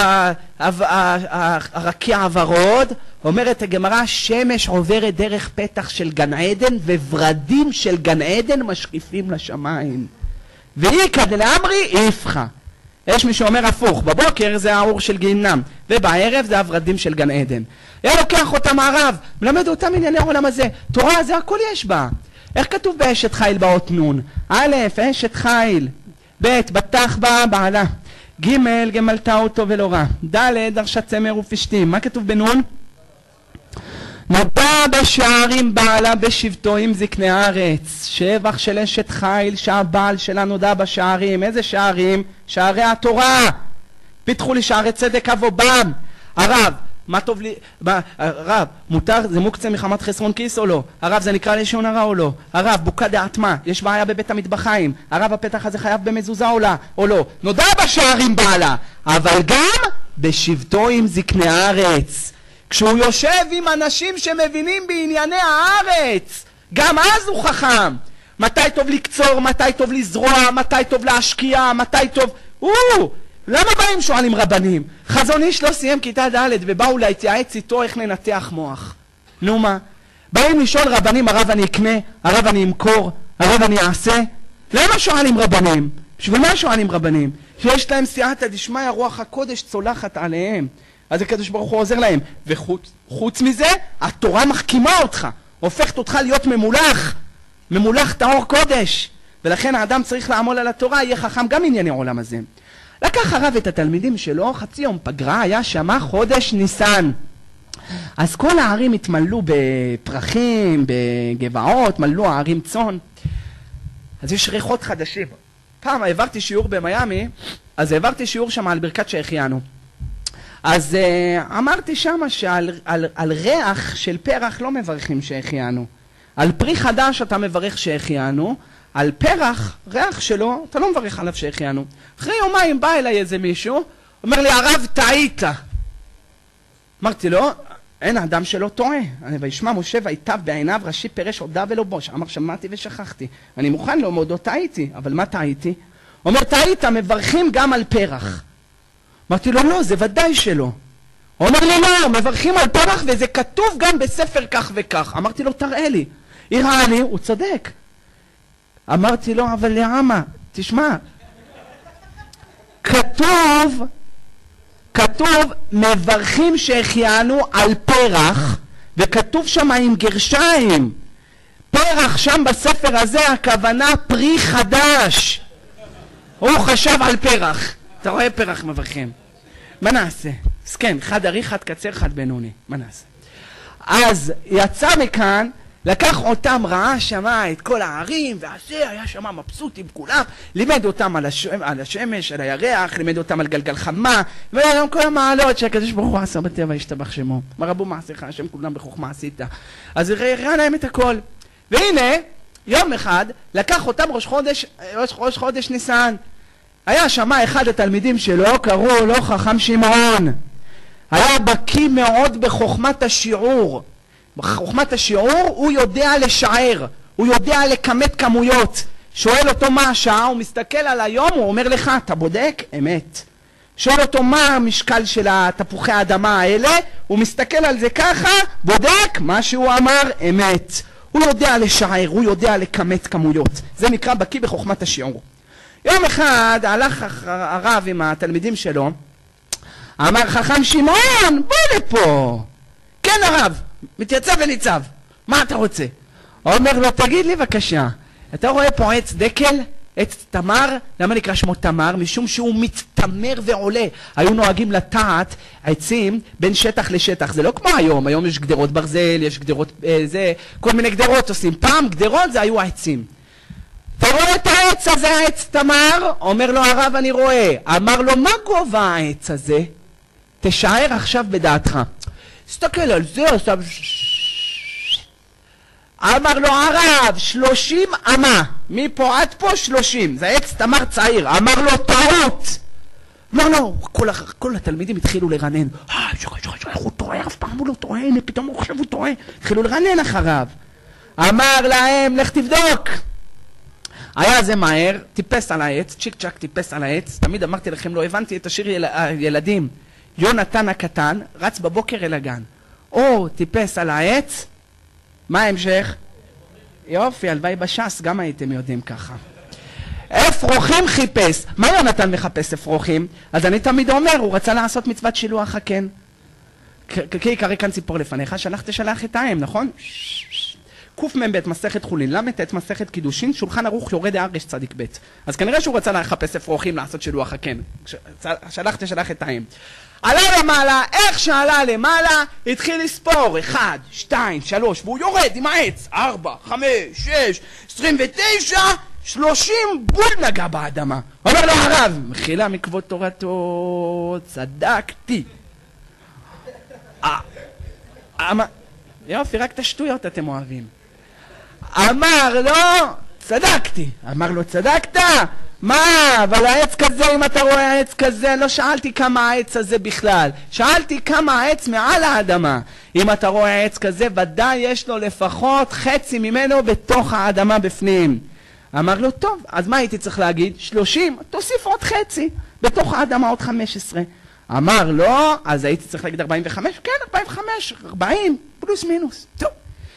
הרקיע ורוד? אומרת הגמרא, שמש עוברת דרך פתח של גן עדן, וורדים של גן עדן משקיפים לשמיים. ואיקא דלאמרי איפכא. יש מי שאומר הפוך, בבוקר זה האור של גיהינם, ובערב זה הורדים של גן עדן. היה לוקח אותם הרב, מלמד אותם ענייני העולם הזה. תורה זה הכל יש בה. איך כתוב באשת חיל באות נון? א', אשת חיל, ב', בטח בה בעלה, ג', גמלתה אותו ולא רע, ד', דרשת צמר ופשתים. מה כתוב בנון? נודע בשערים בעלה בשבטו עם זקני הארץ. שבח של אשת חיל שהבעל שלה נודע בשערים. איזה שערים? שערי התורה. פיתחו לי שערי צדק אבו בם. הרב, מה טוב לי? הרב, מותר, זה מוקצה מחמת חסרון כיס או לא? הרב, זה נקרא לשון הרע או לא? הרב, בוקה דעת מה? יש בעיה בבית המטבחיים. הרב, הפתח הזה חייב במזוזה או לא? נודע בשערים בעלה, אבל גם בשבטו עם זקני הארץ. כשהוא יושב עם אנשים שמבינים בענייני הארץ, גם אז הוא חכם. מתי טוב לקצור, מתי טוב לזרוע, מתי טוב להשקיע, מתי טוב... למה באים שואלים רבנים? חזון איש לא סיים כיתה ד' ובאו להתייעץ איתו איך לנתח מוח. נו מה? באים לשאול רבנים, הרב אני אקנה, הרב אני אמכור, הרב אני אעשה. למה שואלים רבנים? בשביל מה שואלים רבנים? שיש להם סייעתא דשמיא, רוח הקודש צולחת עליהם. אז הקדוש ברוך הוא עוזר להם. וחוץ מזה, התורה מחכימה אותך, הופכת אותך להיות ממולח טהור קודש. ולכן האדם צריך לעמול על התורה, יהיה חכם גם ענייני העולם הזה. לקח הרב את התלמידים שלו, חצי יום פגרה, היה שמה חודש ניסן. אז כל הערים התמלאו בפרחים, בגבעות, מלאו הערים צאן. אז יש ריחות חדשים. פעם העברתי שיעור במיימי, אז העברתי שיעור שם על ברכת שהחיינו. אז אמרתי שמה שעל ריח של פרח לא מברכים שהחיינו. על פרי חדש אתה מברך שהחיינו, על פרח, ריח שלו, אתה לא מברך עליו שהחיינו. אחרי יומיים בא אליי איזה מישהו, אומר לי, הרב טעית. אמרתי לו, אין אדם שלא טועה. וישמע משה ויטב בעיניו, ראשי פרש הודה ולא בוש. אמר, שמעתי ושכחתי. אני מוכן לא מודו, טעיתי. אבל מה טעיתי? אומר, טעית, מברכים גם על פרח. אמרתי לו, לא, זה ודאי שלא. הוא אומר לי, לא, מברכים על פרח וזה כתוב גם בספר כך וכך. אמרתי לו, תראה לי. הראה לי, הוא צודק. אמרתי לו, אבל למה? תשמע, כתוב מברכים שהחיינו על פרח, וכתוב שם עם גרשיים. פרח שם בספר הזה, הכוונה פרי חדש. הוא חשב על פרח. אתה רואה פרח מברכים. מה נעשה? אז כן, חד ארי, חד קצר, חד בינוני. מה נעשה? אז יצא מכאן לקח אותם, ראה שמה את כל הערים, והזה היה שמה מבסוט עם כולם, לימד אותם על השמש, על הירח, לימד אותם על גלגל חמה, וגם כל המעלות שהקדוש ברוך הוא עשה בטבע, ישתבח שמו. מה רבו מעשיך, השם כולם בחוכמה עשית. אז הראה להם את הכל. והנה, יום אחד לקח אותם ראש חודש ניסן. היה שמה אחד התלמידים שלו, קראו לו חכם שמעון. היה בקיא מאוד בחוכמת השיעור. בחוכמת השיעור הוא יודע לשער, הוא יודע לכמת כמויות. שואל אותו מה השעה, הוא מסתכל על היום, הוא אומר לך, אתה בודק? אמת. שואל אותו מה המשקל של התפוחי האדמה האלה, הוא מסתכל על זה ככה, בודק, מה שהוא אמר, אמת. הוא יודע לשער, הוא יודע לכמת כמויות. זה נקרא בקיא בחוכמת השיעור. יום אחד הלך הרב עם התלמידים שלו, אמר חכם שמעון, בוא לפה. כן הרב, מתייצב וניצב, מה אתה רוצה? אומר לו, תגיד לי בבקשה, אתה רואה פה עץ דקל? עץ תמר? למה נקרא שמו תמר? משום שהוא מתתמר ועולה. היו נוהגים לטעת עצים בין שטח לשטח, זה לא כמו היום, היום יש גדרות ברזל, יש גדרות, כל מיני גדרות עושים. פעם גדרות זה היו העצים. אתה רואה את העץ הזה, העץ תמר? אומר לו הרב, אני רואה. אמר לו, מה גובה העץ הזה? תשער עכשיו בדעתך. הסתכל על זה, עושה... אמר לו הרב, 30 אמה. מפה עד פה 30. זה עץ תמר צעיר. אמר לו, טעות. אמר לו, כל התלמידים התחילו לרנן. איך הוא טועה? אף פעם הוא לא טועה. הנה, פתאום הוא חושב הוא טועה. התחילו לרנן אחריו. אמר להם, לך תבדוק. היה זה מהר, טיפס על העץ, צ'יק צ'ק טיפס על העץ. תמיד אמרתי לכם, לא הבנתי את השיר ילדים. יונתן הקטן רץ בבוקר אל הגן. או טיפס על העץ, מה ההמשך? יופי, הלוואי בש"ס, גם הייתם יודעים ככה. אפרוחים חיפש. מה יונתן מחפש אפרוחים? אז אני תמיד אומר, הוא רצה לעשות מצוות שילוח הקן. כי יקרא כאן ציפור לפניך, שלח תשלח את העם, נכון? קמ"ב מסכת חולין, ל"ט מסכת קידושין, שולחן ערוך יורד הארש צדיק ב'. אז כנראה שהוא רצה לחפש אפרוחים לעשות שילוח הקן. שלח תשלח את העם. עלה למעלה, איך שעלה למעלה, התחיל לספור, 1, 2, 3, והוא יורד עם העץ, 4, 5, 6, 29, 30, בול נגע באדמה. אומר לו הרב, מחילה מכבוד תורתו, צדקתי. יופי, רק את השטויות אתם אוהבים. אמר לו, צדקתי. אמר לו, צדקת? מה? אבל העץ כזה, אם אתה רואה העץ כזה, לא שאלתי כמה העץ הזה בכלל. שאלתי כמה העץ מעל האדמה. אם אתה רואה העץ כזה, ודאי יש לו לפחות חצי ממנו בתוך האדמה בפנים. אמר לו, טוב, אז מה הייתי צריך להגיד? 30, תוסיף עוד חצי. בתוך האדמה עוד 15. אמר לו, אז הייתי צריך להגיד 45? כן, 45, 40, פלוס מינוס. טוב.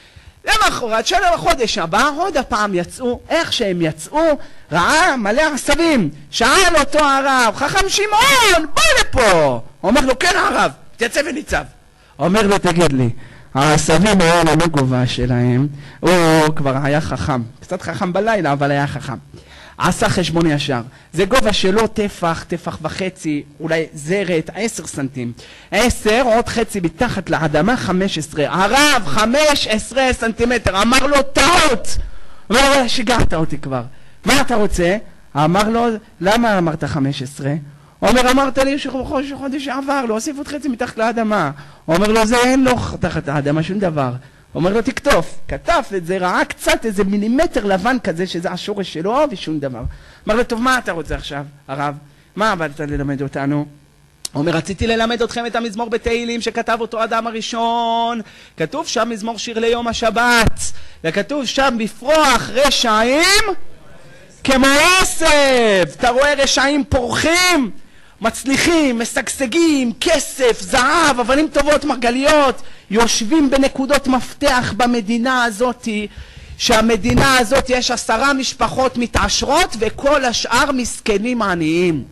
למחרת של החודש הבא, עוד הפעם יצאו, איך שהם יצאו, ראה מלא עשבים. שאל אותו הרב, חכם שמעון, בוא לפה. אומר לו, כן הרב, תייצב וניצב. אומר לו, תגיד לי, העשבים האלה לא גובה שלהם, הוא כבר היה חכם, קצת חכם בלילה, אבל היה חכם. עשה חשבון ישר. זה גובה שלו טפח, טפח וחצי, אולי זרת, 10 סנטים. 10 עוד חצי מתחת לאדמה, 15. הרב, 15 סנטימטר. אמר לו, טעות! אמר לו, שיגעת אותי כבר. מה אתה רוצה? אמר לו, למה אמרת 15? אומר, אמרת לי שחודש עבר, להוסיף עוד חצי מתחת לאדמה. אומר לו, זה אין לו תחת האדמה, שום דבר. אומר לו, תכתוף. כתב את זה, ראה קצת איזה מילימטר לבן כזה, שזה השורש שלו, ושום דבר. אמר לו, טוב, מה אתה רוצה עכשיו, הרב? מה באת ללמד אותנו? אומר, רציתי ללמד אתכם את המזמור בתהילים שכתב אותו אדם הראשון. כתוב שם מזמור שיר ליום השבת. וכתוב שם בפרוח רשעים כמו עשב. אתה רואה רשעים פורחים? מצליחים, משגשגים, כסף, זהב, אבנים טובות, מרגליות, יושבים בנקודות מפתח במדינה הזאת, שהמדינה הזאת יש 10 משפחות מתעשרות וכל השאר מסכנים עניים.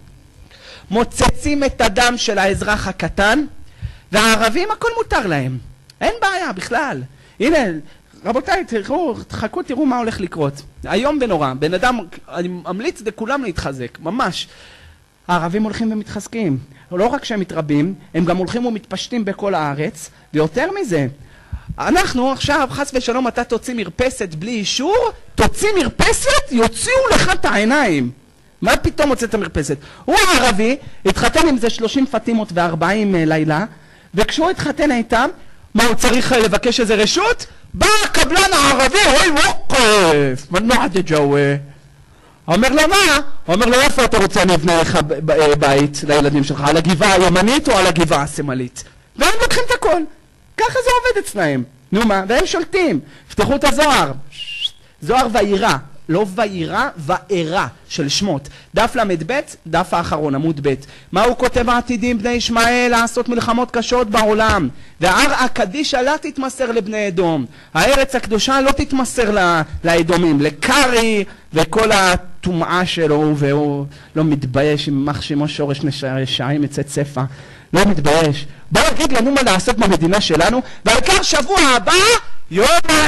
מוצצים את הדם של האזרח הקטן, והערבים הכל מותר להם. אין בעיה בכלל. הנה, רבותיי, תחכו, תראו מה הולך לקרות. היום בנורא, בן אדם, אני ממליץ לכולם להתחזק, ממש. הערבים הולכים ומתחזקים. לא רק שהם מתרבים, הם גם הולכים ומתפשטים בכל הארץ, ויותר מזה, אנחנו עכשיו, חס ושלום, אתה תוציא מרפסת בלי אישור, תוציא מרפסת, יוציאו לך את העיניים. מה פתאום מוצא את המרפסת? הוא הערבי, התחתן עם זה 30 פטימות ו40 לילה, וכשהוא התחתן איתם, מה הוא צריך לבקש איזה רשות? בא הקבלן הערבי, אוי ווקף, מנוע תג'ווה. אומר לו מה? אומר לו איפה אתה רוצה נבנה לך בית לילדים שלך, על הגבעה הימנית או על הגבעה השמאלית? והם לוקחים את הכל. ככה זה עובד אצלהם. נו מה? והם שולטים. פתחו את הזוהר. זוהר ואירה. לא ואירה, ואירה של שמות. דף למד ב', דף האחרון, עמוד ב'. מה הוא כותב העתידים בני ישמעאל לעשות מלחמות קשות בעולם? והר הקדישה לא תתמסר לבני אדום. הארץ הקדושה לא תתמסר לאדומים, לקרי וכל הטומאה שלו, והוא לא מתבייש עם מחשימו שורש נשעים יצא צפה. לא מתבייש. בוא נגיד לנו מה לעשות במדינה שלנו, והעיקר שבוע הבא, יום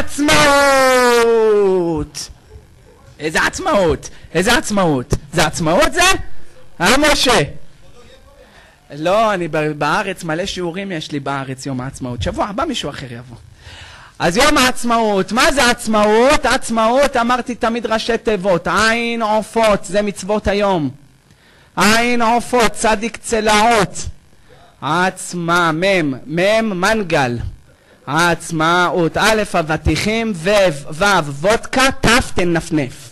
העצמאות. איזה עצמאות? איזה עצמאות? זה עצמאות זה? משה? לא, אני בארץ, מלא שיעורים יש לי בארץ יום העצמאות. שבוע הבא מישהו אחר יבוא. אז יום העצמאות, מה זה עצמאות? עצמאות, אמרתי תמיד ראשי תיבות. עין עופות, זה מצוות היום. עין עופות, צדיק צלעות. עצמה, מם מנגל. העצמאות, א' אבטיחים, ו' וודקה, ת' תנפנף.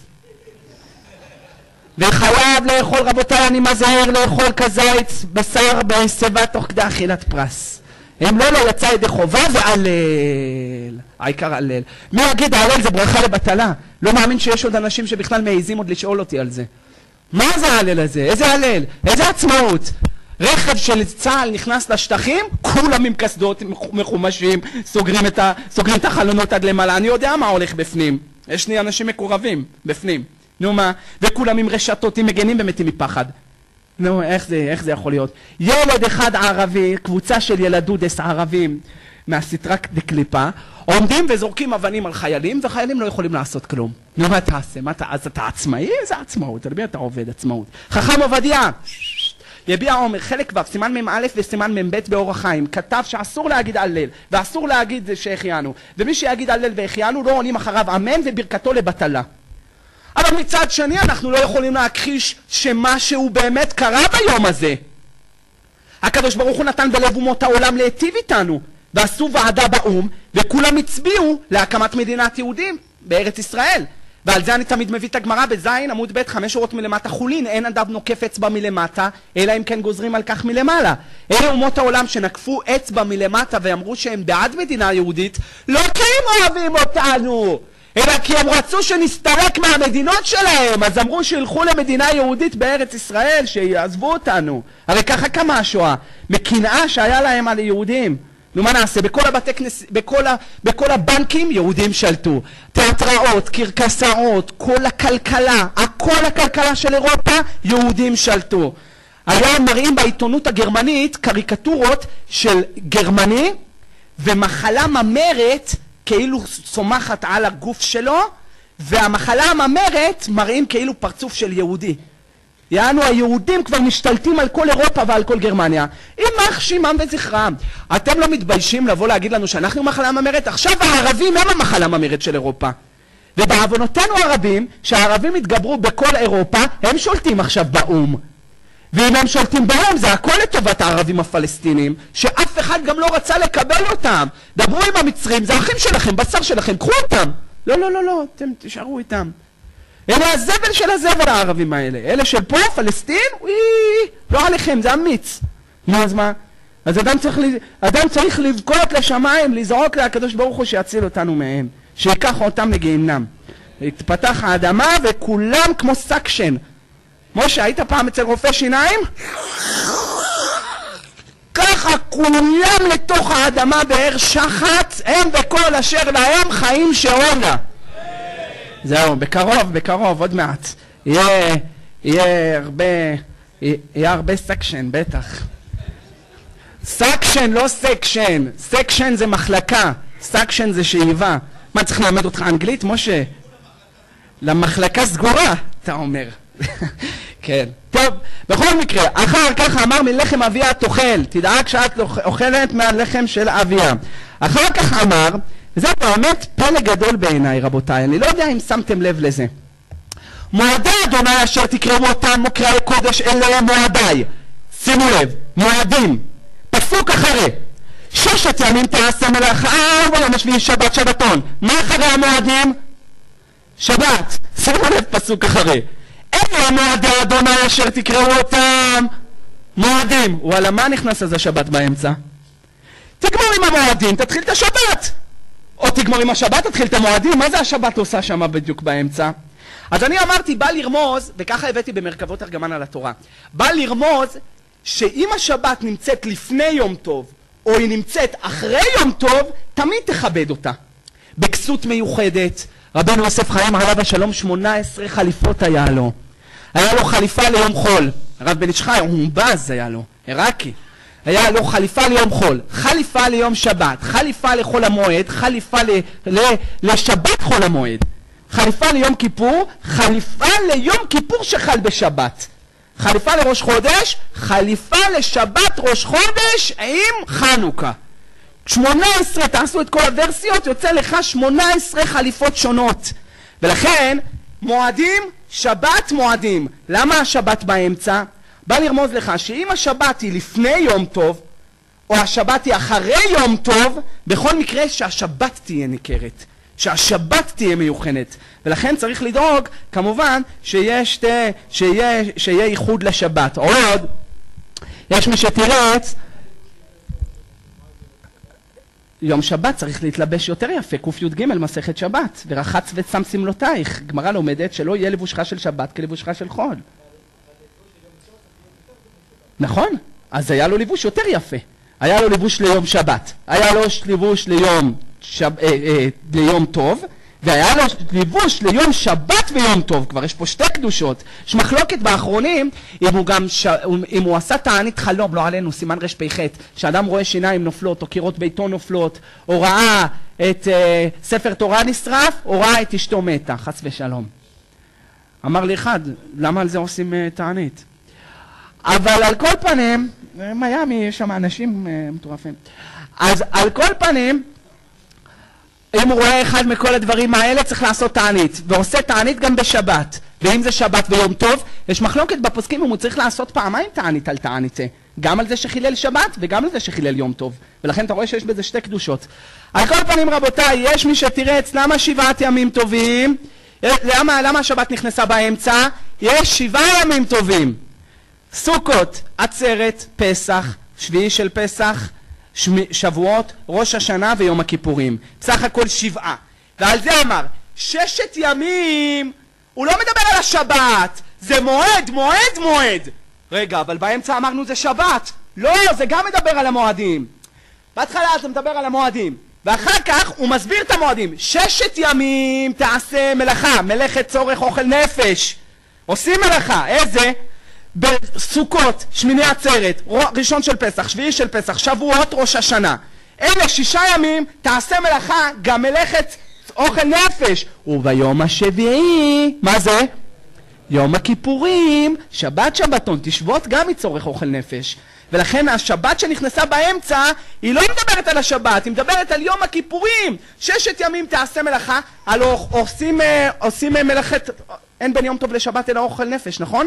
וחייב לאכול, רבותיי, אני מזהר לאכול כזית בשר בשיבה תוך כדי אכילת פרס. אם לא יצא ידי חובה והלל. העיקר הלל. מי יגיד הלל זה ברכה לבטלה? לא מאמין שיש עוד אנשים שבכלל מעיזים עוד לשאול אותי על זה. מה זה הלל הזה? איזה הלל? איזה עצמאות? רכב של צה"ל נכנס לשטחים, כולם עם קסדות מחומשים, סוגרים את החלונות עד למעלה. אני יודע מה הולך בפנים. יש לי אנשים מקורבים בפנים. נו מה? וכולם עם רשתות, עם מגנים ומתים מפחד. נו, איך זה יכול להיות? ילד אחד ערבי, קבוצה של ילדודס ערבים מהסטרה דקליפה, עומדים וזורקים אבנים על חיילים, וחיילים לא יכולים לעשות כלום. נו, מה תעשה? אז אתה עצמאי? איזה עצמאות? על מי אתה עובד עצמאות? חכם עובדיה! יביע עומר, חלק ו', סימן מ"א וסימן מ"ב באורח חיים, כתב שאסור להגיד הלל, ואסור להגיד שהחיינו, ומי שיגיד הלל והחיינו לא עונים אחריו אמן וברכתו לבטלה. אבל מצד שני אנחנו לא יכולים להכחיש שמשהו באמת קרה ביום הזה. הקדוש ברוך הוא נתן בלב אומות העולם להיטיב איתנו, ועשו ועדה באום, וכולם הצביעו להקמת מדינת יהודים בארץ ישראל. ועל זה אני תמיד מביא את הגמרא בזין, עמוד ב' 5 שורות מלמטה חולין, אין אדם נוקף אצבע מלמטה, אלא אם כן גוזרים על כך מלמעלה. אלה אומות העולם שנקפו אצבע מלמטה ואמרו שהם בעד מדינה יהודית, לא כי הם אוהבים אותנו, אלא כי הם רצו שנסתלק מהמדינות שלהם, אז אמרו שילכו למדינה יהודית בארץ ישראל, שיעזבו אותנו. הרי ככה קמה השואה, מקנאה שהיה להם על יהודים. נו מה נעשה? בכל הבנקים יהודים שלטו, תיאטראות, קרקסאות, כל הכלכלה, כל הכלכלה של אירופה יהודים שלטו. היה מראים בעיתונות הגרמנית קריקטורות של גרמני ומחלה ממרת כאילו צומחת על הגוף שלו, והמחלה הממרת מראים כאילו פרצוף של יהודי. יענו היהודים כבר משתלטים על כל אירופה ועל כל גרמניה. יימח שמם וזכרם. אתם לא מתביישים לבוא להגיד לנו שאנחנו מחלה ממרת? עכשיו הערבים הם המחלה ממרת של אירופה. ובעוונותינו הרבים, שהערבים התגברו בכל אירופה, הם שולטים עכשיו באום. ואם הם שולטים באום זה הכל לטובת הערבים הפלסטינים, שאף אחד גם לא רצה לקבל אותם. דברו עם המצרים, זה אחים שלכם, בשר שלכם, קחו אותם. לא, לא, לא, לא, אתם תשארו איתם. אלה הזבל של הזבל הערבים האלה. אלה של פה, פלסטין, לא עליכם, זה אמיץ. נו, אז מה? אז אדם צריך לבכות לשמיים, לזעוק לקדוש ברוך הוא שיציל אותנו מהם. שיקח אותם לגיהינום. התפתח האדמה וכולם כמו סקשן. משה, היית פעם אצל רופא שיניים? ככה כולם לתוך האדמה באר שחת, הם וכל אשר להם חיים שעונה. זהו, בקרוב, עוד מעט. יהיה הרבה סקשן, בטח. סקשן, לא סקשן. סקשן זה מחלקה, סקשן זה שאיבה. מה, צריך ללמד אותך אנגלית, משה? למחלקה סגורה, אתה אומר. כן. טוב, בכל מקרה, אחר כך אמר מלחם אביה תאכל, תדאג שאת אוכלת מהלחם של אביה. אחר כך אמר, וזה באמת פלא גדול בעיניי רבותיי, אני לא יודע אם שמתם לב לזה. מועדי אדוני אשר תקראו אותם מוקראי קודש אלה מועדיי. שימו לב, מועדים, פסוק אחרי. 6 ימים תעשה מלאכה, וביום השביעי שבת שבתון. מה אחרי המועדים? שבת. שימו לב, פסוק אחרי. אלה מועדי אדוני אשר תקראו אותם מועדים. וואלה, מה נכנס אז השבת באמצע? תגמור עם המועדים, תתחיל את השבת. או תגמור עם השבת, תתחיל את המועדים. מה זה השבת עושה שם בדיוק באמצע? אז אני אמרתי, בא לרמוז, וככה הבאתי במרכבות תרגמן על התורה, בא לרמוז שאם השבת נמצאת לפני יום טוב, או היא נמצאת אחרי יום טוב, תמיד תכבד אותה. בכסות מיוחדת, רבנו יוסף חיים עליו השלום 18 חליפות היה לו. היה לו חליפה ליום חול. הרב בן איש חי, הוא בז היה לו, עיראקי. היה לו חליפה ליום חול, חליפה ליום שבת, חליפה לחול המועד, חליפה לשבת חול המועד. חליפה ליום כיפור, חליפה ליום כיפור שחל בשבת. חליפה לראש חודש, חליפה לשבת ראש חודש עם חנוכה. 18, תעשו את כל הוורסיות, יוצא לך 18 חליפות שונות. ולכן, מועדים, שבת מועדים. למה השבת באמצע? בא לרמוז לך שאם השבת היא לפני יום טוב, או השבת היא אחרי יום טוב, בכל מקרה שהשבת תהיה ניכרת. שהשבת תהיה מיוחדת, ולכן צריך לדאוג כמובן שיהיה ייחוד לשבת. עוד יש מי שתירץ יום שבת צריך להתלבש יותר יפה, ק"ג מסכת שבת, ורחץ ושם שמלותייך. גמרא לומדת שלא יהיה לבושך של שבת כלבושך של חול. נכון, אז היה לו לבוש יותר יפה, היה לו לבוש ליום שבת, היה לו לבוש ליום טוב, והיה לו לבוש ליום שבת ויום טוב. כבר יש פה 2 קדושות. יש מחלוקת באחרונים אם הוא עשה תענית חלום, לא עלינו, סימן רפ"ח, שאדם רואה שיניים נופלות או קירות ביתו נופלות, או ראה את ספר תורה נשרף, או ראה את אשתו מתה, חס ושלום. אמר לי אחד, למה על זה עושים תענית? אבל על כל פנים, מיאמי יש שם אנשים מטורפים, אז על כל פנים אם הוא רואה אחד מכל הדברים האלה צריך לעשות תענית, ועושה תענית גם בשבת. ואם זה שבת ויום טוב, יש מחלוקת בפוסקים אם הוא צריך לעשות פעמיים תענית על תענית, גם על זה שחילל שבת וגם על זה שחילל יום טוב. ולכן אתה רואה שיש בזה 2 קדושות. על כל פנים רבותיי, יש מי שתירץ למה 7 ימים טובים, למה השבת נכנסה באמצע? יש 7 ימים טובים. סוכות, עצרת, פסח, שביעי של פסח, שבועות, ראש השנה ויום הכיפורים. בסך הכל 7. ועל זה אמר, 6 ימים, הוא לא מדבר על השבת, זה מועד, מועד, מועד. רגע, אבל באמצע אמרנו זה שבת. לא, זה גם מדבר על המועדים. בהתחלה זה מדבר על המועדים, ואחר כך הוא מסביר את המועדים. 6 ימים תעשה מלאכה, מלאכת צורך אוכל נפש. עושים מלאכה, איזה? בסוכות, שמיני עצרת, ראשון של פסח, שביעי של פסח, שבועות, ראש השנה. אלה 6 ימים תעשה מלאכה, גם מלאכת אוכל נפש. וביום השביעי, מה זה? יום הכיפורים, שבת שבתון, תשבות גם מצורך אוכל נפש. ולכן השבת שנכנסה באמצע היא לא מדברת על השבת, היא מדברת על יום הכיפורים. 6 ימים תעשה מלאכה, הלוא עושים מלאכת, אין בין יום טוב לשבת אלא אוכל נפש, נכון?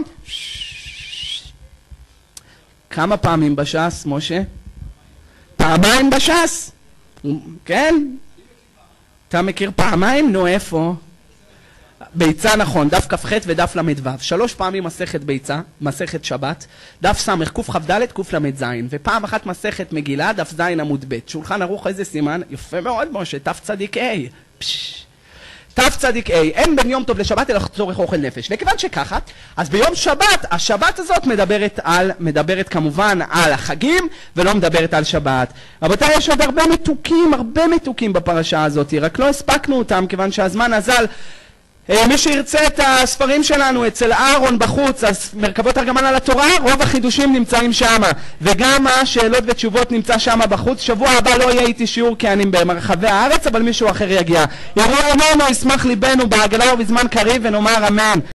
כמה פעמים בש"ס, משה? פעמיים בש"ס? כן? אתה מכיר פעמיים? נו, איפה? ביצה, נכון, דף כ"ח ודף ל"ו. 3 פעמים מסכת ביצה, מסכת שבת, דף ס' קכ"ד קל"ז, ופעם אחת מסכת מגילה, דף ז' עמוד ב'. שולחן ערוך איזה סימן? יפה מאוד, משה, תצ"ה. תצ"ה, אין בין יום טוב לשבת אלא צורך אוכל נפש. וכיוון שככה, אז ביום שבת, השבת הזאת מדברת כמובן על החגים, ולא מדברת על שבת. רבותיי, יש עוד הרבה מתוקים בפרשה הזאת, רק לא הספקנו אותם, כיוון שהזמן אזל. מי שירצה את הספרים שלנו אצל אהרון בחוץ, אז מרכבות תרגמן על התורה, רוב החידושים נמצאים שם, וגם השאלות ותשובות נמצא שם בחוץ. שבוע הבא לא יהיה איתי שיעור כי אני במרחבי הארץ, אבל מישהו אחר יגיע. יראו עמנו, ישמח ליבנו בעגלה ובזמן קריב, ונאמר אמן.